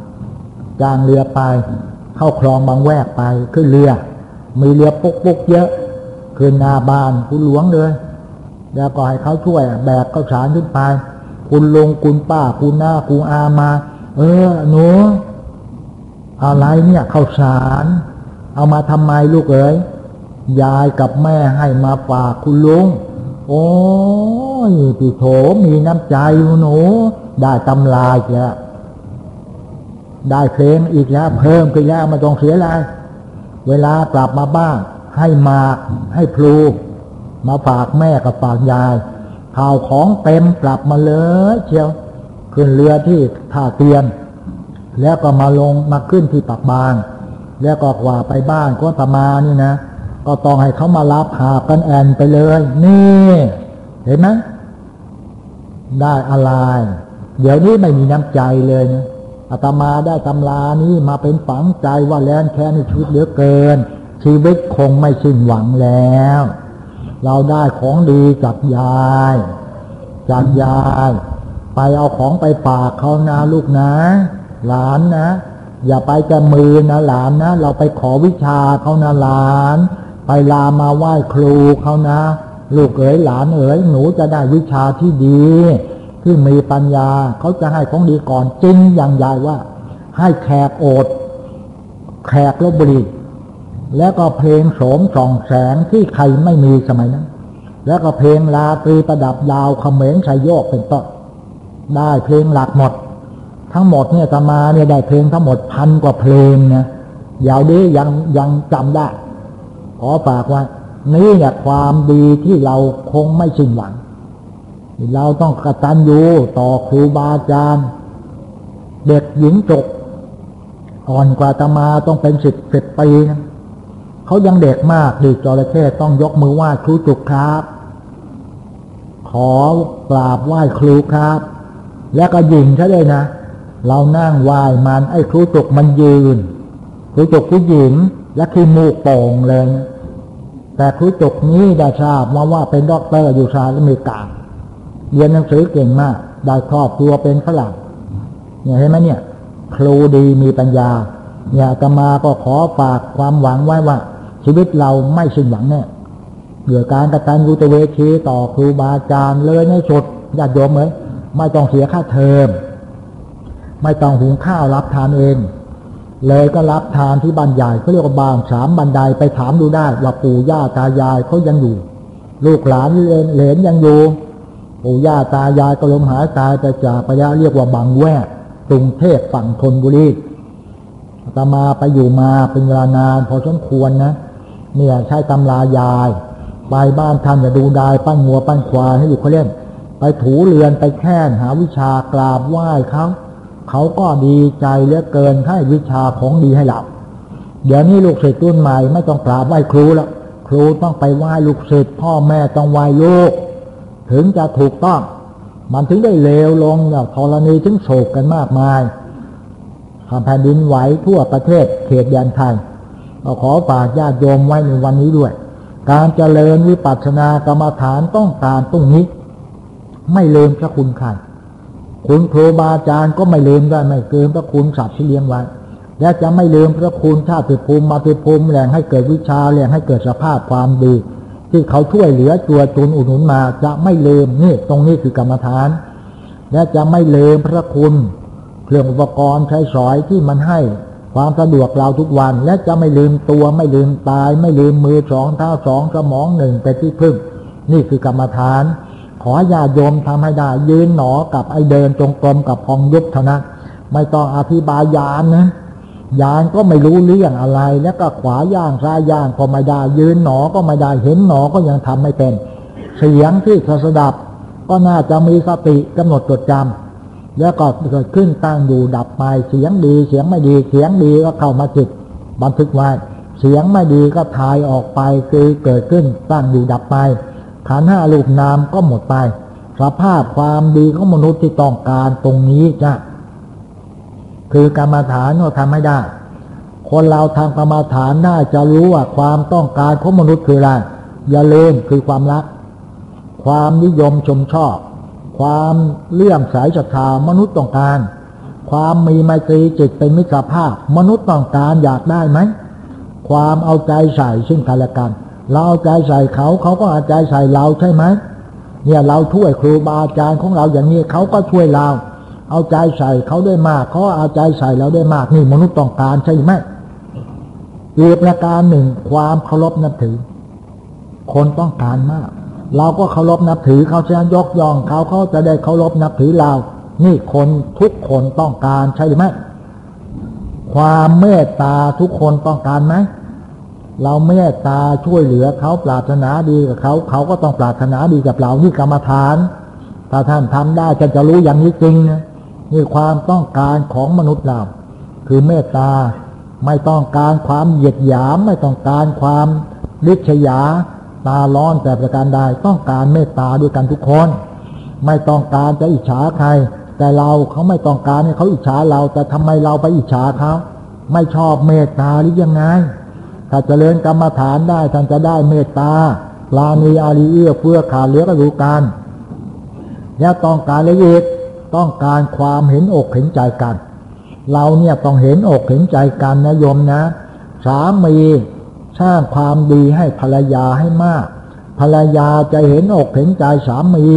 เข้าคลองบางแวกไปขึ้นเรือมีเรือปุ๊กเยอะขึ้นหน้าบ้านคุณหลวงเลยแล้วก็ให้เขาช่วยแบกข้าวสารขึ้นไปคุณลุงคุณป้าคุณน้าคุณอามาหนูอะไรเนี่ยข้าวสารเอามาทำไมลูกเอ๋ยยายกับแม่ให้มาฝากคุณลุงโอ้ยพี่โถมีน้ำใจหนูได้ตำราอีกแล้วได้เพลงอีกแล้วเพิ่มขึ้นแล้วไม่ต้องเสียอะไรเวลากลับมาบ้านให้มาให้พลูมาฝากแม่กับฝากยายข่าวของเต็มกลับมาเลยเชียวขึ้นเรือที่ท่าเตียนแล้วก็มาขึ้นที่ปากบางแล้วก็กว่าไปบ้านก็ประมาณนี่นะก็ต้องให้เขามารับหากันแอนไปเลยนี่เห็นไหมได้อะไรเดี๋ยวนี้ไม่มีน้ำใจเลยนะอาตมาได้ตำรานี้มาเป็นฝังใจว่าแลนแค่ในชีวิตเหลือเกินชีวิตคงไม่สิ้นหวังแล้วเราได้ของดีจากยายไปเอาของไปฝากเขานะลูกนะหลานนะอย่าไปจะมือนะหลานนะเราไปขอวิชาเขานะหลานไปลามาไหว้ครูเขานะลูกเอ๋ยหลานเอ๋ยหนูจะได้วิชาที่ดีที่มีปัญญาเขาจะให้ของดีก่อนจริงอย่างยายว่าให้แขกโอดแขกลพบุรีแล้วก็เพลงโสมส่องแสงที่ใครไม่มีสมัยนั้นแล้วก็เพลงลาตรีประดับดาวเขมรชัยโยกเป็นต้นได้เพลงหลักหมดทั้งหมดเนี่ยอาตมาเนี่ยได้เพลงทั้งหมด1,000 กว่าเพลงนะยาวดียังจำได้ขอฝากว่านี่เนี่ยความดีที่เราคงไม่สิ้นหวังเราต้องกตัญญูต่อครูบาอาจารย์เด็กหญิงจกอ่อนกว่าอาตมาต้องเป็น10 ปีนะเขายังเด็กมากดิจระเข้ต้องยกมือไหว้ครูจุกครับขอกราบไหว้ครูครับแล้วก็ยิงใช่เลยนะเรานั่งไหว้มันไอ้ครูจุกมันยืนครูจุกผู้หญิงและขี้มูกโป่งเลยแต่ครูจุกนี้ได้ทราบว่าเป็นด็อกเตอร์อยู่สหรัฐอเมริกาเรียนหนังสือเก่งมากได้ครอบครัวเป็นฝรั่งเนี่ยเห็นไหมเนี่ยครูดีมีปัญญาเนี่ยอาตมาก็ขอฝากความหวังไว้ว่าชีวิตเราไม่สิ้นหวังแน่เกี่ยวกับการกตัญญูตเวทีต่อครูบาอาจารย์เลยในสุดญาติโยมไม่ต้องเสียค่าเทอมไม่ต้องหุงข้าวรับทานเองเลยก็รับทานที่บ้านใหญ่เขาเรียกว่าบ้าน3 บันไดไปถามดูได้ว่าปู่ย่าตายายเขายังอยู่ลูกหลานเหลนยังอยู่ปู่ย่าตายายก็ล้มหายตายไปจากไปแล้วเรียกว่าบางแวกกรุงเทพฝั่งธนบุรีอาตมาไปอยู่มาเป็นเวลานานพอสมควรนะเนี่ยใช้ตำรายายไปบ้านท่านอย่าดูได้ปั้นงัวปั้นควายให้อยู่เขาเล่นไปถูเรือนไปแค่นหาวิชากราบไหว้เขาก็ดีใจเหลือเกินให้วิชาของดีให้เราเดี๋ยวนี้ลูกศิษย์รุ่นใหม่ไม่ต้องกราบไหว้ครูแล้วครูต้องไปไหว้ลูกศิษย์พ่อแม่ต้องไหว้ลูกถึงจะถูกต้องมันถึงได้เลวลงอย่างธรณีถึงโศกกันมากมายแผ่นดินไหวทั่วประเทศเขตแดนไทยก็ขอฝากญาติโยมไว้ในวันนี้ด้วยการเจริญวิปัสสนากรรมฐานต้องการตรงนี้ไม่ลืมพระคุณใครคุณครูบาอาจารย์ก็ไม่ลืมได้ไม่เกินพระคุณสัตว์ที่เลี้ยงไว้และจะไม่ลืมพระคุณชาติภูมิมาติภูมิแหล่งให้เกิดวิชาแหล่งให้เกิดสภาพความดีที่เขาช่วยเหลือตัวจุนอุดหนุนมาจะไม่ลืมนี่ตรงนี้คือกรรมฐานและจะไม่ลืมพระคุณเครื่องอุปกรณ์ใช้สอยที่มันให้ความสะดวกเราทุกวันและจะไม่ลืมตัวไม่ลืมตายไม่ลืมมือ2 เท้า2 สมอง1เป็นที่พึ่งนี่คือกรรมฐานขอญาติโยมทำให้ได้ยืนหนอกับไอเดินจงกรมกับพองยุบเท่านั้นไม่ต้องอธิบายญาณนะญาณก็ไม่รู้เรื่องอะไรแล้วก็ขวาย่างซ้ายย่างก็ไม่ได้ยืนหนอก็ไม่ได้เห็นหนอก็ยังทำไม่เป็นเสียงที่สดับก็น่าจะมีสติกำหนดจดจำแล้วก็เกิดขึ้นตั้งอยู่ดับไปเสียงดีเสียงไม่ดีเสียงดีก็เข้ามาจิตบันทึกไว้เสียงไม่ดีก็ทายออกไปคือเกิดขึ้นตั้งอยู่ดับไปขันธ์5รูปนามก็หมดไปสภาพความดีของมนุษย์ที่ต้องการตรงนี้จ้ะคือกรรมฐานเราทำให้ได้คนเราทำกรรมฐานได้จะรู้ว่าความต้องการของมนุษย์คืออะไรอย่าลืมคือความรักความนิยมชมชอบความเลื่อมใสศรัทธามนุษย์ต้องการความมีไมตรีจิตเป็นมิตรภาพมนุษย์ต้องการอยากได้ไหมความเอาใจใส่ซึ่งกันและกันเราเอาใจใส่เขาก็เอาใจใส่เราใช่ไหมเนี่ยเราช่วยครูบาอาจารย์ของเราอย่างนี้เขาก็ช่วยเราเอาใจใส่เขาได้มากเขาเอาใจใส่เราได้มากนี่มนุษย์ต้องการใช่ไหมอีกประการหนึ่งความเคารพนับถือคนต้องการมากเราก็เคารพนับถือเขาจะยกย่องเขาจะได้เคารพนับถือเรานี่คนทุกคนต้องการใช่ไหมความเมตตาทุกคนต้องการไหมเราเมตตาช่วยเหลือเขาปรารถนาดีกับเขาก็ต้องปรารถนาดีกับเรานี่กรรมฐานถ้าท่านทำได้จะรู้อย่างนี้จริงนะนี่ความต้องการของมนุษย์เราคือเมตตาไม่ต้องการความเหยียดหยามไม่ต้องการความริษยาตาร้อนแต่ประการใดต้องการเมตตาด้วยกันทุกคนไม่ต้องการจะอิจฉาใครแต่เขาไม่ต้องการให้เขาอิจฉาเราแต่ทำไมเราไปอิจฉาเขาไม่ชอบเมตตาหรือยังไงถ้าเจริญกรรมฐานได้ท่านจะได้เมตตาปราณีอารีเอื้อเฟื้อขาดเหลือก็ดูกันแล้วต้องการละเอียดต้องการความเห็นอกเห็นใจกันเราเนี่ยต้องเห็นอกเห็นใจกันนะโยมนะสามีสร้างความดีให้ภรรยาให้มากภรรยาจะเห็นอกเห็นใจสา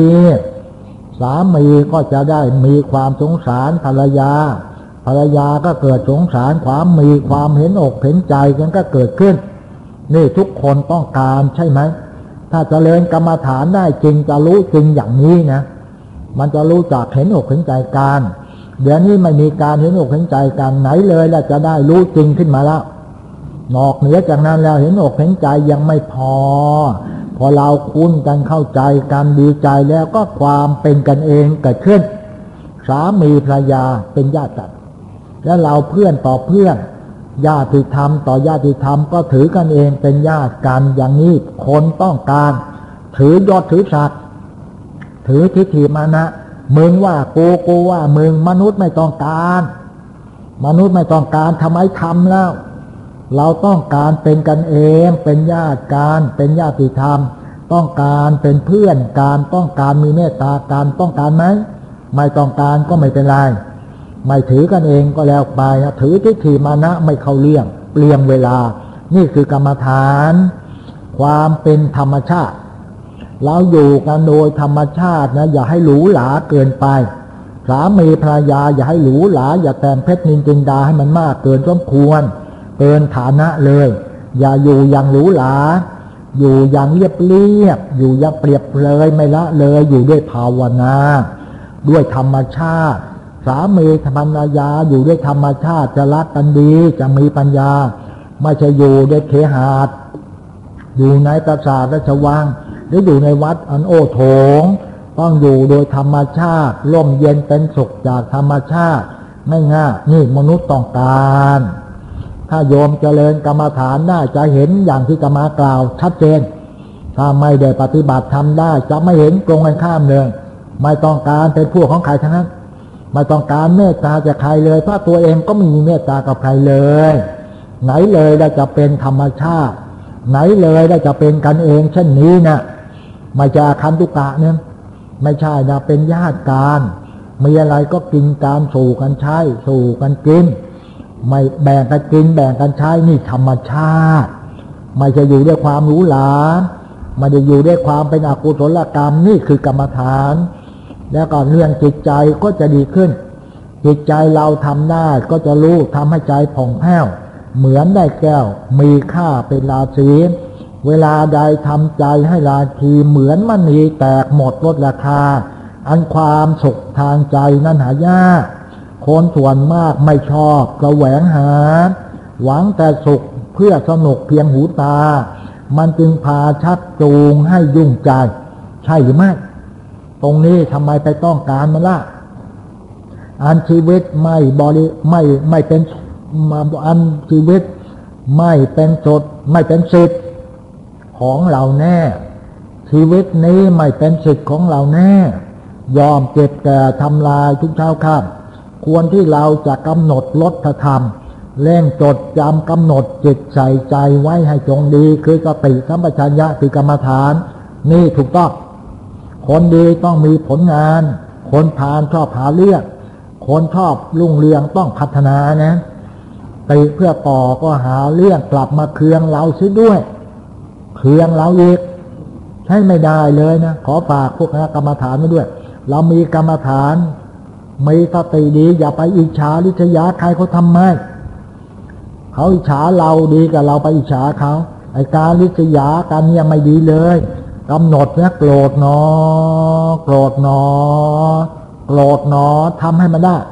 มีก็จะได้มีความสงสารภรรยาก็เกิดสงสารความเห็นอกเห็นใจกันก็เกิดขึ้นนี่ทุกคนต้องการใช่ไหมถ้าเจริญกรรมฐานได้จริงจะรู้จริงอย่างนี้นะมันจะรู้จักเห็นอกเห็นใจกันเดี๋ยวนี้ไม่มีการเห็นอกเห็นใจกันไหนเลยแล้วจะได้รู้จริงขึ้นมาแล้วนอกเหนือจากนั้นแล้วเห็นอกเห็นใจยังไม่พอเราคุ้นกันเข้าใจกันดีใจแล้วก็ความเป็นกันเองเกิดขึ้นสามีภรรยาเป็นญาติกันและเราเพื่อนต่อเพื่อนญาติธรรมต่อญาติธรรมก็ถือกันเองเป็นญาติกันอย่างนี้คนต้องการถือยศถือศักดิ์ถือทิฏฐิมานะมึงว่ากูว่ามึงมนุษย์ไม่ต้องการทำไมทำแล้วเราต้องการเป็นกันเองเป็นญาติกันเป็นญาติธรรมต้องการเป็นเพื่อนกันต้องการมีเมตตากันต้องการไหมไม่ต้องการก็ไม่เป็นไรไม่ถือกันเองก็แล้วไปถือทิฏฐิมานะไม่เข้าเรื่องเปลี่ยนเวลานี่คือกรรมฐานความเป็นธรรมชาติเราอยู่กันโดยธรรมชาตินะอย่าให้หรูหราเกินไปสามีภรรยาอย่าให้หรูหราอย่าแต่งเพชรนินจินดาให้มันมากเกินสมควรเกินฐานะเลยอย่าอยู่อย่างหรูหราอยู่อย่างเรียบอยู่อย่างเปรียบเลยไม่ละเลยอยู่ด้วยภาวนาด้วยธรรมชาติสามีภรรยาอยู่ด้วยธรรมชาติจะรักกันดีจะมีปัญญาไม่ใช่อยู่ด้วยเคหะอยู่ในปราสาทราชวังหรืออยู่ในวัดอันโอโถงต้องอยู่โดยธรรมชาติร่มเย็นเป็นสุขจากธรรมชาติไม่ง่ายนี่มนุษย์ต้องการถ้าโยมเจริญกรรมฐานได้จะเห็นอย่างที่กรรมากล่าวชัดเจนถ้าไม่ได้ปฏิบัติทำได้จะไม่เห็นตรงกันข้ามเลยไม่ต้องการเป็นพวกของใครทั้งนั้นไม่ต้องการเมตตาจากใครเลยเพราะตัวเองก็ไม่มีเมตตากับใครเลยไหนเลยได้จะเป็นธรรมชาติไหนเลยได้จะเป็นกันเองเช่นนี้นะไม่จะคันตุกะเนี่ยไม่ใช่นะเป็นญาติกันมีอะไรก็กินการสู่กันใช้สู่กันกินไม่แบ่งกันกินแบ่งกันใช้นี่ธรรมชาติไม่จะอยู่ด้วยความหรูหราไม่ได้อยู่ด้วยความเป็นอกุศลกรรมนี่คือกรรมฐานแล้วก็เรื่องจิตใจก็จะดีขึ้นจิตใจเราทำได้ก็จะรู้ทำให้ใจผ่องแผ้วเหมือนได้แก้วมีค่าเป็นราศีเวลาใดทำใจให้ราคีเหมือนมณีแตกหมดลดราคาอันความสุขทางใจนั้นหายากคนส่วนมากไม่ชอบแสวงหาหวังแต่สุขเพื่อสนุกเพียงหูตามันจึงพาชักจูงให้ยุ่งใจใช่หรือไม่ตรงนี้ทำไมไปต้องการมันล่ะอันชีวิตไม่เป็นอันชีวิตไม่เป็นสดไม่เป็นสิทธิ์ของเราแน่ชีวิตนี้ไม่เป็นสิทธิ์ของเราแน่ยอมเจ็บแก่ทำลายทุกเช้าค่ำควรที่เราจะกำหนดลดธรรมเร่งจดจำกำหนดจิตใส่ใจไว้ให้จงดีคือสติสัมปชัญญะคือกรรมฐานนี่ถูกต้องคนดีต้องมีผลงานคนพาลชอบหาเรื่องคนชอบรุ่งเรืองต้องพัฒนานะติเพื่อต่อก็หาเรื่องกลับมาเคืองเราซิด้วยเคืองเราอีกใช่ไม่ได้เลยนะขอฝากพวกกรรมฐานไว้ด้วยเรามีกรรมฐานมีสติดีอย่าไปอิจฉาริษยาใครเขาทำไมเขาอิจฉาเราดีกับเราไปอิจฉาเขาไอ้การริษยากันเนี่ยไม่ดีเลยกำหนดเนี่ยโกรธหนอโกรธหนอโกรธหนอทำให้มันได้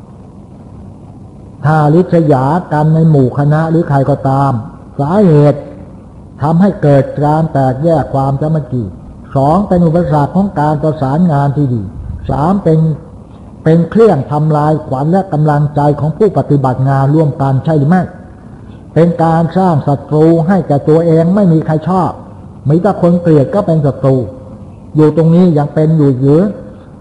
ถ้าริษยากันในหมู่คณะหรือใครก็ตามสาเหตุทำให้เกิดการแตกแยกความสามัคคีสองเป็นอุปสรรคของการประสานงานที่ดีสามเป็นเครื่องทำลายขวัญและกำลังใจของผู้ปฏิบัติงานร่วมกันใช่หรือไม่เป็นการสร้างศัตรูให้แก่ตัวเองไม่มีใครชอบมีแต่คนเกลียดก็เป็นศัตรูอยู่ตรงนี้ยังเป็นอยู่เยอะ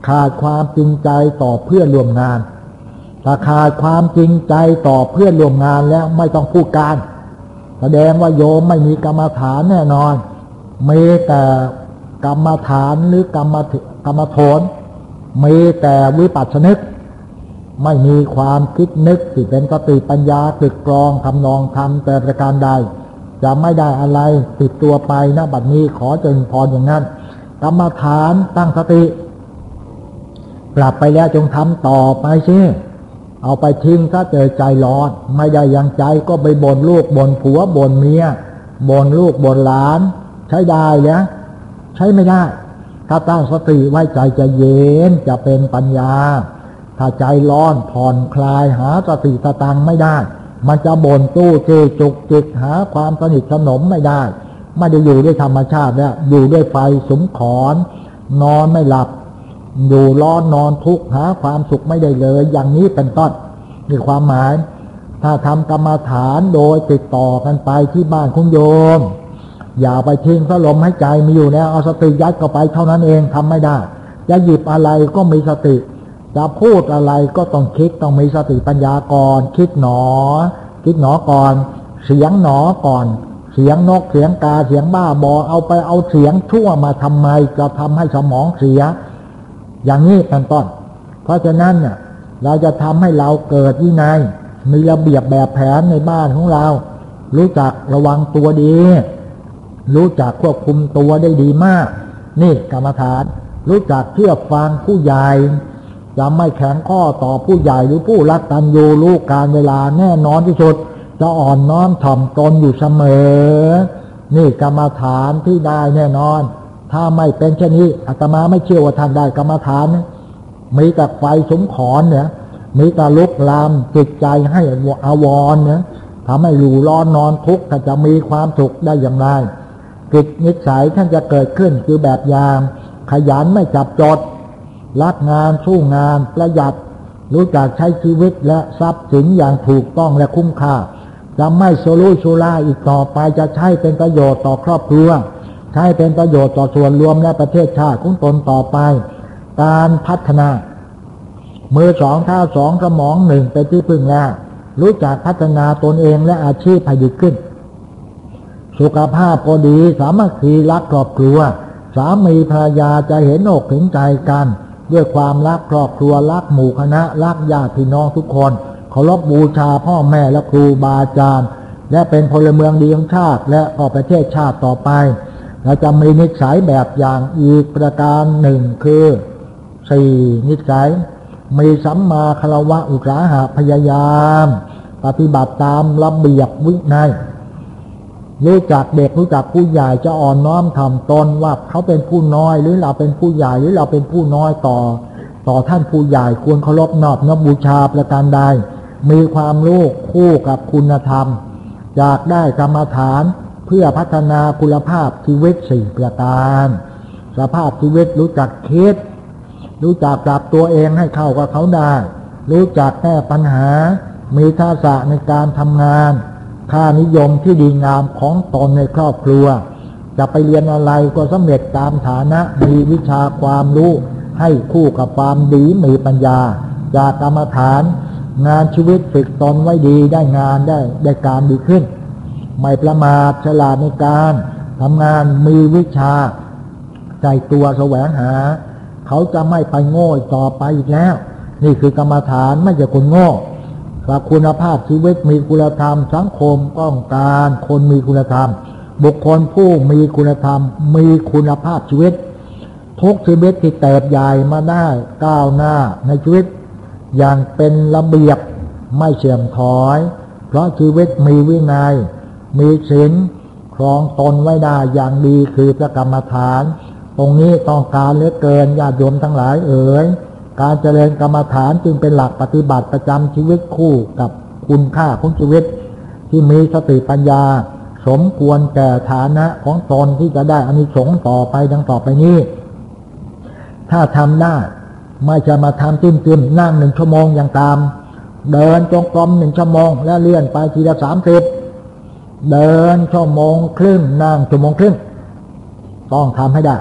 ขาดความจริงใจต่อเพื่อนร่วมงานถ้าขาดความจริงใจต่อเพื่อนร่วมงานแล้วไม่ต้องพูดการแสดงว่าโยมไม่มีกรรมฐานแน่นอนมีแต่กรรมฐานหรือกรรมโถนมีแต่วิปัสสนึกไม่มีความคิดนึกที่เป็นสติปัญญาตรึกตรองทำนองทำแต่ประการใดจะไม่ได้อะไรติดตัวไปนะบัดนี้ขอเจริญพรอย่างนั้นกรรมฐานตั้งสติกลับไปแล้วจงทำต่อไปสิเอาไปทิ้งถ้าเจอใจร้อนไม่ได้ยังใจก็ไปบ่นลูกบ่นผัวบ่นเมียบ่นลูกบ่นหลานใช้ได้แล้วใช้ไม่ได้ถ้าตั้งสติไว้ใจจะเย็นจะเป็นปัญญาถ้าใจร้อนผ่อนคลายหาสติสตังไม่ได้มันจะบ่นตู้เจจุกจิกหาความสนิทสนมไม่ได้ไม่ได้อยู่ด้วยธรรมชาติแล้วอยู่ด้วยไฟสุมขอนนอนไม่หลับอยู่ร้อนนอนทุกข์หาความสุขไม่ได้เลยอย่างนี้เป็นต้นนี่ความหมายถ้าทำกรรมฐานโดยติดต่อกันไปที่บ้านคุณโยมอย่าไปทิ้งพระลมให้ใจมีอยู่แล้วเอาสติยัดเข้าไปเท่านั้นเองทำไม่ได้จะหยิบอะไรก็มีสติจะพูดอะไรก็ต้องคิดต้องมีสติปัญญาก่อนคิดหนอก่อนเสียงหนอก่อนเสียงนกเสียงกาเสียงบ้าบอเอาเสียงชั่วมาทำไมจะทำให้สมองเสียอย่างนี้เป็นต้นเพราะฉะนั้นเนี่ยเราจะทำให้เราเกิดวินัยมีระเบียบแบบแผนในบ้านของเรารู้จักระวังตัวดีรู้จักควบคุมตัวได้ดีมากนี่กรรมฐานรู้จักเชื่อฟังผู้ใหญ่จะไม่แข็งข้อต่อผู้ใหญ่หรือผู้รักตัญญูรู้การเวลาแน่นอนที่สุดจะอ่อนน้อมถ่อมตนอยู่เสมอนี่กรรมฐานที่ได้แน่นอนถ้าไม่เป็นเช่นนี้อาตมาไม่เชื่อว่าท่านได้กรรมฐานมีแต่ไฟสมขอนเนี่ยมีแต่ลุกลามจิตใจให้อาวรณ์เนี่ยทำให้หลู่ร้อนนอนทุกข์ท่านจะมีความสุขได้อย่างไรกิจนิสัยท่านจะเกิดขึ้นคือแบบอย่างขยันไม่จับจดรักงานสู้งานประหยัดรู้จักใช้ชีวิตและทรัพย์สินอย่างถูกต้องและคุ้มค่าจะไม่โซลุยโซล่าอีกต่อไปจะใช้เป็นประโยชน์ต่อครอบครัวใช้เป็นประโยชน์ต่อส่วนรวมและประเทศชาติของตนต่อไปการพัฒนามือสองเท้าสองสมองหนึ่งเป็นที่พึ่งแล้วรู้จักพัฒนาตนเองและอาชีพให้ดีขึ้นสุขภาพก็ดีสามัคคีรักครอบครัวสามีภรรยาจะเห็นอกเห็นใจกันด้วยความรักครอบครัวรักหมู่คณะรักญาติพี่น้องทุกคนเคารพบูชาพ่อแม่และครูบาอาจารย์และเป็นพลเมืองดีของชาติและก็ประเทศชาติต่อไปเราจะมีนิสัยแบบอย่างอีกประการหนึ่งคือ4นิสัยมีสัมมาคารวะอุตสาหะพยายามปฏิบัติตามระเบียบวินัยรู้จักเด็กรู้จักผู้ใหญ่จะอ่อนน้อมถ่อมตนว่าเขาเป็นผู้น้อยหรือเราเป็นผู้ใหญ่หรือเราเป็นผู้น้อยต่อท่านผู้ใหญ่ควรเคารพนอบน้อมบูชาประการใดมีความรู้คู่กับคุณธรรมอยากได้กรรมฐานเพื่อพัฒนาคุณภาพชีวิต4ประการสภาพชีวิตรู้จักคิดรู้จักปรับตัวเองให้เข้ากับเขาได้รู้จักแก้ปัญหามีทักษะในการทำงานค่านิยมที่ดีงามของตนในครอบครัวจะไปเรียนอะไรก็สำเร็จตามฐานะมีวิชาความรู้ให้คู่กับความดีมีปัญญาจากกรรมฐานงานชีวิตฝึกตนไว้ดีได้งานได้การดีขึ้นไม่ประมาทฉลาดในการทำงานมีวิชาใจตัวแสวงหาเขาจะไม่ไปโง่ต่อไปอีกแล้วนี่คือกรรมฐานไม่ใช่คนโง่ถ้าคุณภาพชีวิตมีคุณธรรมสังคมต้องการคนมีคุณธรรมบุคคลผู้มีคุณธรรมมีคุณภาพชีวิตทุกชีวิตที่เติบใหญ่มาได้ก้าวหน้าในชีวิตอย่างเป็นระเบียบไม่เสื่อมถอยเพราะชีวิตมีวินัยมีศีลครองตนไว้ได้อย่างดีคือพระกรรมฐานตรงนี้ต้องการเหลือเกินญาติโยมทั้งหลายเอ๋ยการเจริญกรรมฐานจึงเป็นหลักปฏิบัติประจำชีวิตคู่กับคุณค่าของชีวิตที่มีสติปัญญาสมควรแก่ฐานะของตนที่จะได้อานิสงส์ต่อไปดังต่อไปนี้ถ้าทำได้ไม่จะมาทำจิ้มนั่ง1 ชั่วโมงอย่างตามเดินจงกรม1 ชั่วโมงและเลื่อนไปทีละ30เดิน1 ชั่วโมงครึ่งนั่ง1 ชั่วโมงครึ่งต้องทำให้ได้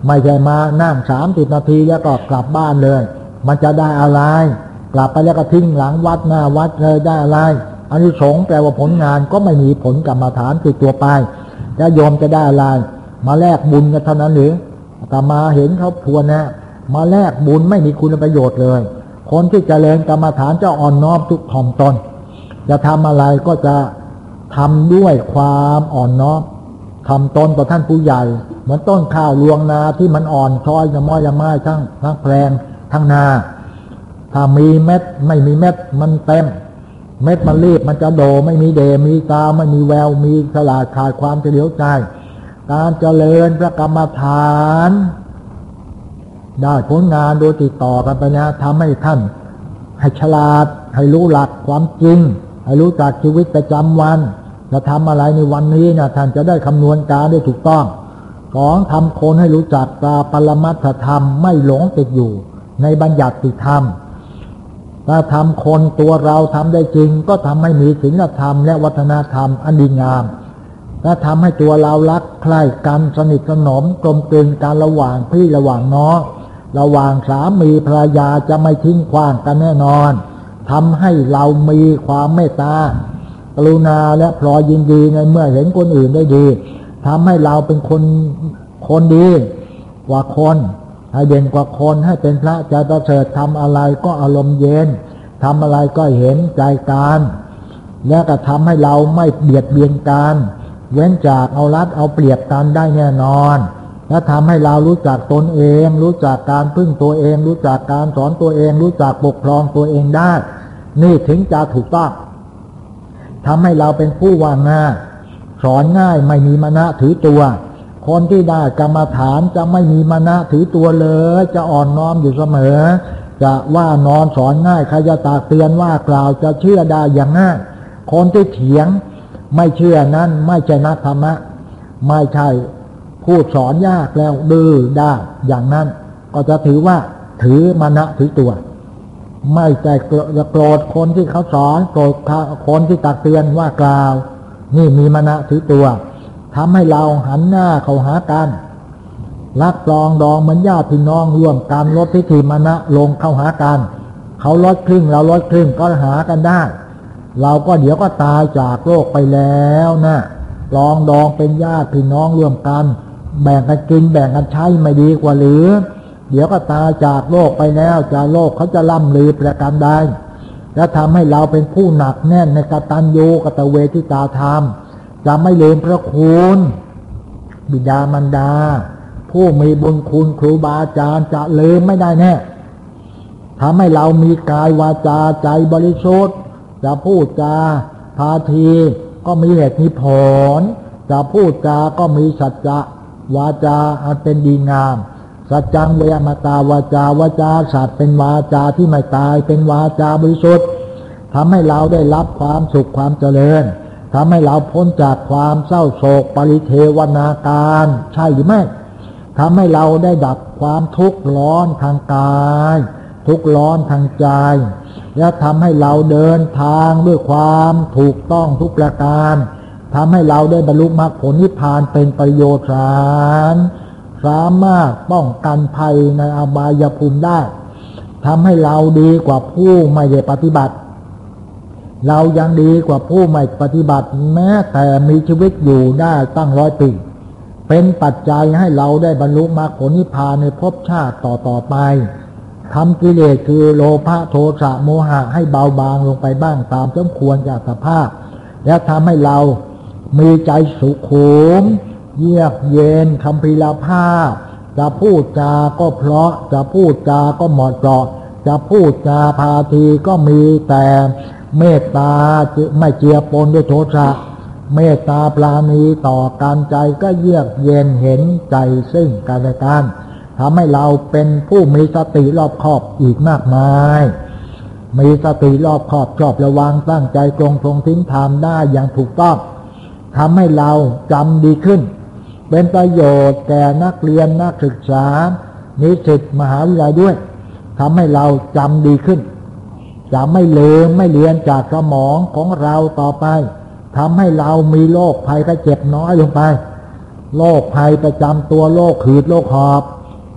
ไม่ใช่มานั่ง30 นาทีแล้วก็กลับบ้านเลยมันจะได้อะไรกลับไปแล้วก็ทิ้งหลังวัดหน้าวัดเลยได้อะไรอานิสงส์แปลว่าผลงานก็ไม่มีผลกรรมฐานติดตัวไปแล้วโยมจะได้อะไรมาแลกบุญกันเท่านั้นหรือแต่มาเห็นเขาทวนนะมาแลกบุญไม่มีคุณประโยชน์เลยคนที่เจริญกรรมฐานจะอ่อนน้อมทุกถ่อมตนจะทำอะไรก็จะทำด้วยความอ่อนน้อมทำตนต่อท่านผู้ใหญ่เหมือนต้นข้าวรวงนาที่มันอ่อนช้อยละม้อยละไม้ทั้งแปลงทั้งนาถ้ามีเม็ดไม่มีเม็ดมันเต็มเม็ดมันรีบมันจะโดไม่มีเดมีตาไม่มีแววมีฉลาดขาดความเฉลียวใจการเจริญพระกรรมฐานได้ผลงานโดยติดต่อกันไปนะทำให้ท่านให้ฉลาดให้รู้หลักความจริงให้รู้จักชีวิตประจำวันจะทำอะไรในวันนี้นะท่านจะได้คำนวณการได้ถูกต้องทำคนให้รู้จักตาปรมัตถธรรมไม่หลงติดอยู่ในบัญญัติธรรมถ้าทำคนตัวเราทำได้จริงก็ทำให้มีศีลธรรมและวัฒนธรรมอันดีงามถ้าทำให้ตัวเรารักใคร่กันสนิทสนมกลมกลืนการระหว่างพี่ระหว่างน้องระหว่างสามีภรรยาจะไม่ทิ้งขว้างกันแน่นอนทำให้เรามีความเมตตากรุณาและพลอยยินดีในเมื่อเห็นคนอื่นได้ดีทำให้เราเป็นคนดีกว่าคนให้เด่นกว่าคนให้เป็นพระใจประเสริฐทำอะไรก็อารมณ์เย็นทำอะไรก็เห็นใจกันและก็ทำให้เราไม่เบียดเบียนกันเว้นจากเอารัดเอาเปรียบกันได้แน่นอนและทำให้เรารู้จักตนเองรู้จักการพึ่งตัวเองรู้จักการสอนตัวเองรู้จักปกครองตัวเองได้นี่ถึงจะถูกต้องทำให้เราเป็นผู้ว่างง่ายสอนง่ายไม่มีมานะถือตัวคนที่ได้กรรมฐานจะไม่มีมานะถือตัวเลยจะอ่อนน้อมอยู่เสมอจะว่านอนสอนง่ายใครจะตักเตือนว่ากล่าวจะเชื่อได้อย่างง่ายคนที่เถียงไม่เชื่อนั้นไม่ใช่นักธรรมะไม่ใช่พูดสอนยากแล้วดื้อได้อย่างนั้นก็จะถือว่าถือมานะถือตัวไม่ใจโกรธคนที่เขาสอนโกรธคนที่ตักเตือนว่ากล่าวนี่มีมานะถือตัวทำให้เราหันหน้าเข้าหากันรักปรองดองเหมือนญาติพี่น้องร่วมกันลดทิฏฐิมานะลงเข้าหากันเขาลดครึ่งเราลดครึ่งก็หากันได้เราก็เดี๋ยวก็ตายจากโลกไปแล้วนะปรองดองเป็นญาติพี่น้องร่วมกันแบ่งกันกินแบ่งกันใช้ไม่ดีกว่าหรือเดี๋ยวก็ตายจากโลกไปแล้วจากโลกเขาจะล่ำลือประการใดและทำให้เราเป็นผู้หนักแน่นในกตัญญูกตเวทิตาธรรมจะไม่ลืมพระคุณบิดามารดาผู้มีบุญคุณครูบาอาจารย์จะลืมไม่ได้แน่ทำให้เรามีกายวาจาใจบริสุทธิ์จะพูดจาพาทีก็มีเหตุมีผลจะพูดจาก็มีสัจจะวาจาอันเป็นดีงามสัจจังเวมตาวาจาวาจาสัตว์เป็นวาจาที่ไม่ตายเป็นวาจาบริสุทธิ์ทำให้เราได้รับความสุขความเจริญทำให้เราพ้นจากความเศร้าโศกปริเทวนาการใช่หรือไม่ทำให้เราได้ดับความทุกข์ร้อนทางกายทุกข์ร้อนทางใจและทำให้เราเดินทางด้วยความถูกต้องทุกประการทำให้เราได้บรรลุมรรคผลนิพพานเป็นประโยชน์สามารถป้องกันภัยในอบายภูมิได้ทำให้เราดีกว่าผู้ไม่ได้ปฏิบัติเรายังดีกว่าผู้ไม่ปฏิบัติแม้แต่มีชีวิตอยู่ได้ตั้ง100 ปีเป็นปัจจัยให้เราได้บรรลุมรรคผลนิพพานในภพชาติต่อไปทำกิเลสคือโลภะโทสะโมหะให้เบาบางลงไปบ้างตามสมควรจากสภาพและทำให้เรามีใจสุขุมเยือกเย็นคัมภีรภาพจะพูดจาก็เพราะจะพูดจาก็เหมาะเจาะจะพูดจาพาทีก็มีแต่เมตตาไม่เจือปนด้วยโทสะเมตตาปราณีต่อกันใจก็เยือกเย็นเห็นใจซึ่งกันและกันทำให้เราเป็นผู้มีสติรอบคอบอีกมากมายมีสติรอบคอบชอบระวังตั้งใจตรงทิ้งทำได้อย่างถูกต้องทำให้เราจำดีขึ้นเป็นประโยชน์แก่นักเรียนนักศึกษานิสิตมหาวิทยาลัยด้วยทำให้เราจำดีขึ้นจะไม่ลืมไม่เลือนจากสมองของเราต่อไปทำให้เรามีโรคภัยไข้เจ็บน้อยลงไปโรคภัยประจำตัวโรคหืดโรคหอบ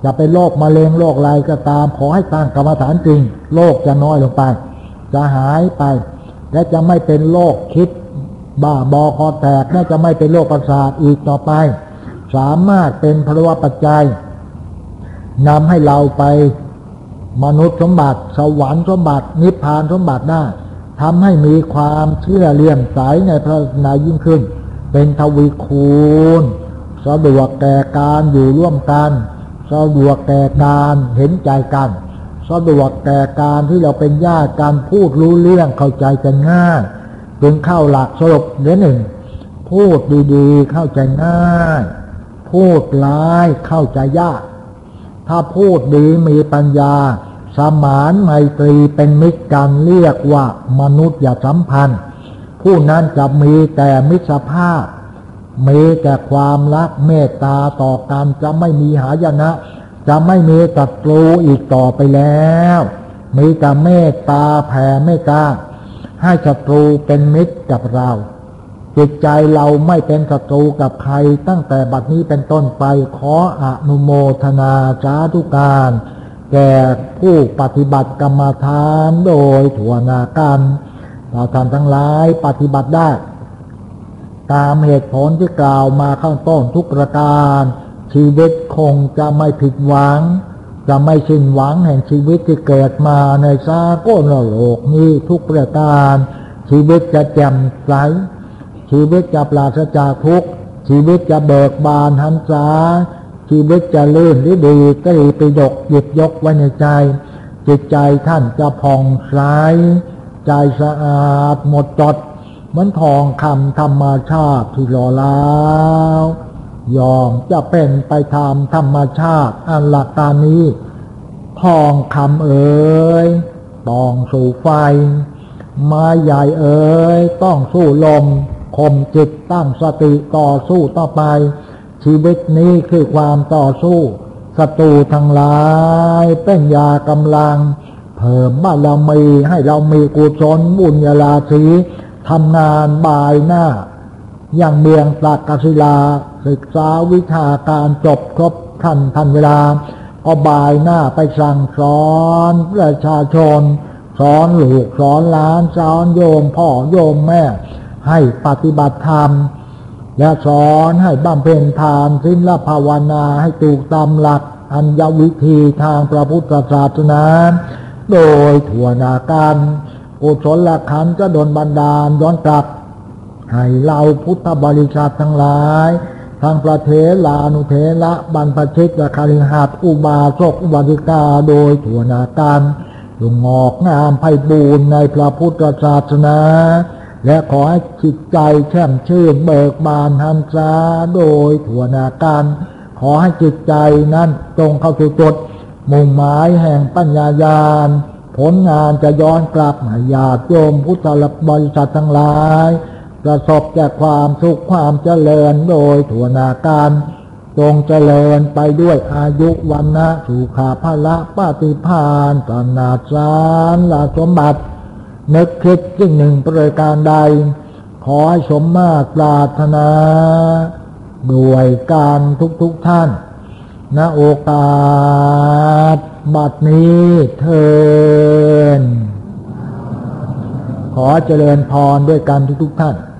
จะเป็นโรคมะเร็งโรคอะไรก็ตามขอให้ตั้งกรรมฐานจริงโรคจะน้อยลงไปจะหายไปและจะไม่เป็นโรคคิดบ้าบอคอแตกและจะไม่เป็นโรคประสาทอีกต่อไปสามารถเป็นภาวะปัจจัยนำให้เราไปมนุษย์สมบัติสวรรค์สมบัตินิพพานสมบัติได้ทำให้มีความเชื่อเลื่อมใสในพระศาสนายิ่งขึ้นเป็นทวีคูณสะดวกแก่การอยู่ร่วมกันสะดวกแก่การเห็นใจกันสะดวกแก่การที่เราเป็นญาติกันพูดรู้เรื่องเข้าใจกันง่ายจึงเข้าหลักสรุปเรื่องหนึ่งพูดดีๆเข้าใจง่ายพูดร้ายเข้าใจยากถ้าพูดดีมีปัญญาสมานไมตรีเป็นมิตรกันเรียกว่ามนุษย์สัมพันธ์ผู้นั้นจะมีแต่มิตรภาพมีแต่ความรักเมตตาต่อกันจะไม่มีหายนะจะไม่มีศัตรูอีกต่อไปแล้วมีแต่เมตตาแผ่เมตตาให้ศัตรูเป็นมิตรกับเราจิตใจเราไม่เป็นศัตรูกับใครตั้งแต่บัดนี้เป็นต้นไปขออนุโมทนาสาธุการแก่ผู้ปฏิบัติกรรมฐานโดยทั่วหน้ากันเราท่านทั้งหลายปฏิบัติได้ตามเหตุผลที่กล่าวมาข้างต้นทุกประการชีวิตคงจะไม่ผิดหวังจะไม่สิ้นหวังแห่งชีวิตที่เกิดมาในสากลโลกนี้ทุกประการชีวิตจะแจ่มใสชีวิตจะปราศจากทุกข์ชีวิตจะเบิกบานหันษาชีวิตจะลื่นดีตรีปิฎกหยิบยกไว้ในใจจิตใจท่านจะผ่องใสใจสะอาดหมดจดเหมือนทองคำธรรมชาติที่หล่อเหลายอมจะเป็นไปตามธรรมชาติอันหลักการนี้ทองคำเอ๋ยต้องสู่ไฟไม้ใหญ่เอ๋ยต้องสู้ลมข่มจิตตั้งสติต่อสู้ต่อไปชีวิตนี้คือความต่อสู้ศัตรูทั้งหลายเป็นยากำลังเพิ่มบารมีให้เรามีกุศลบุญญาราศีทำงานบ่ายหน้าอย่างเมืองตากศิลาศึกษาวิชาการจบครบทันเวลาก็บ่ายหน้าไปสั่งสอนประชาชนสอนลูกสอนหลานสอนโยมพ่อโยมแม่ให้ปฏิบัติธรรมและสอนให้บำเพ็ญทานศีลภาวนาให้ถูกตามหลักอัญญวิธีทางพระพุทธศาสนาโดยทั่วหน้ากันกุศลขันธ์จะดลบันดาลย้อนกลับให้เราพุทธบริษัททั้งหลายทั้งพระเถรานุเถระบรรพชิตและคฤหัสถ์อุบาสกอุบาสิกาโดยทั่วหน้ากันจงงอกงามไพบูรณ์ในพระพุทธศาสนาและขอให้จิตใจแช่มชื่นเบิกบานหันษาโดยทั่วหน้ากันขอให้จิตใจนั้นตรงเข้าสู่จุดมุ่งหมายแห่งปัญญาญาณผลงานจะย้อนกลับให้ญาติโยมพุทธบริษัททั้งหลายประสบแต่ความสุขความเจริญโดยทั่วหน้ากันจงเจริญไปด้วยอายุวันนะสุขาภละปฏิภาณตนาสารละสมบัตินึกคิดสิ่งหนึ่งประการใดขอให้สมมาตรปรารถนาด้วยการทุกท่านณโอกาสบัดนี้เถิดขอเจริญพรด้วยกันทุกท่าน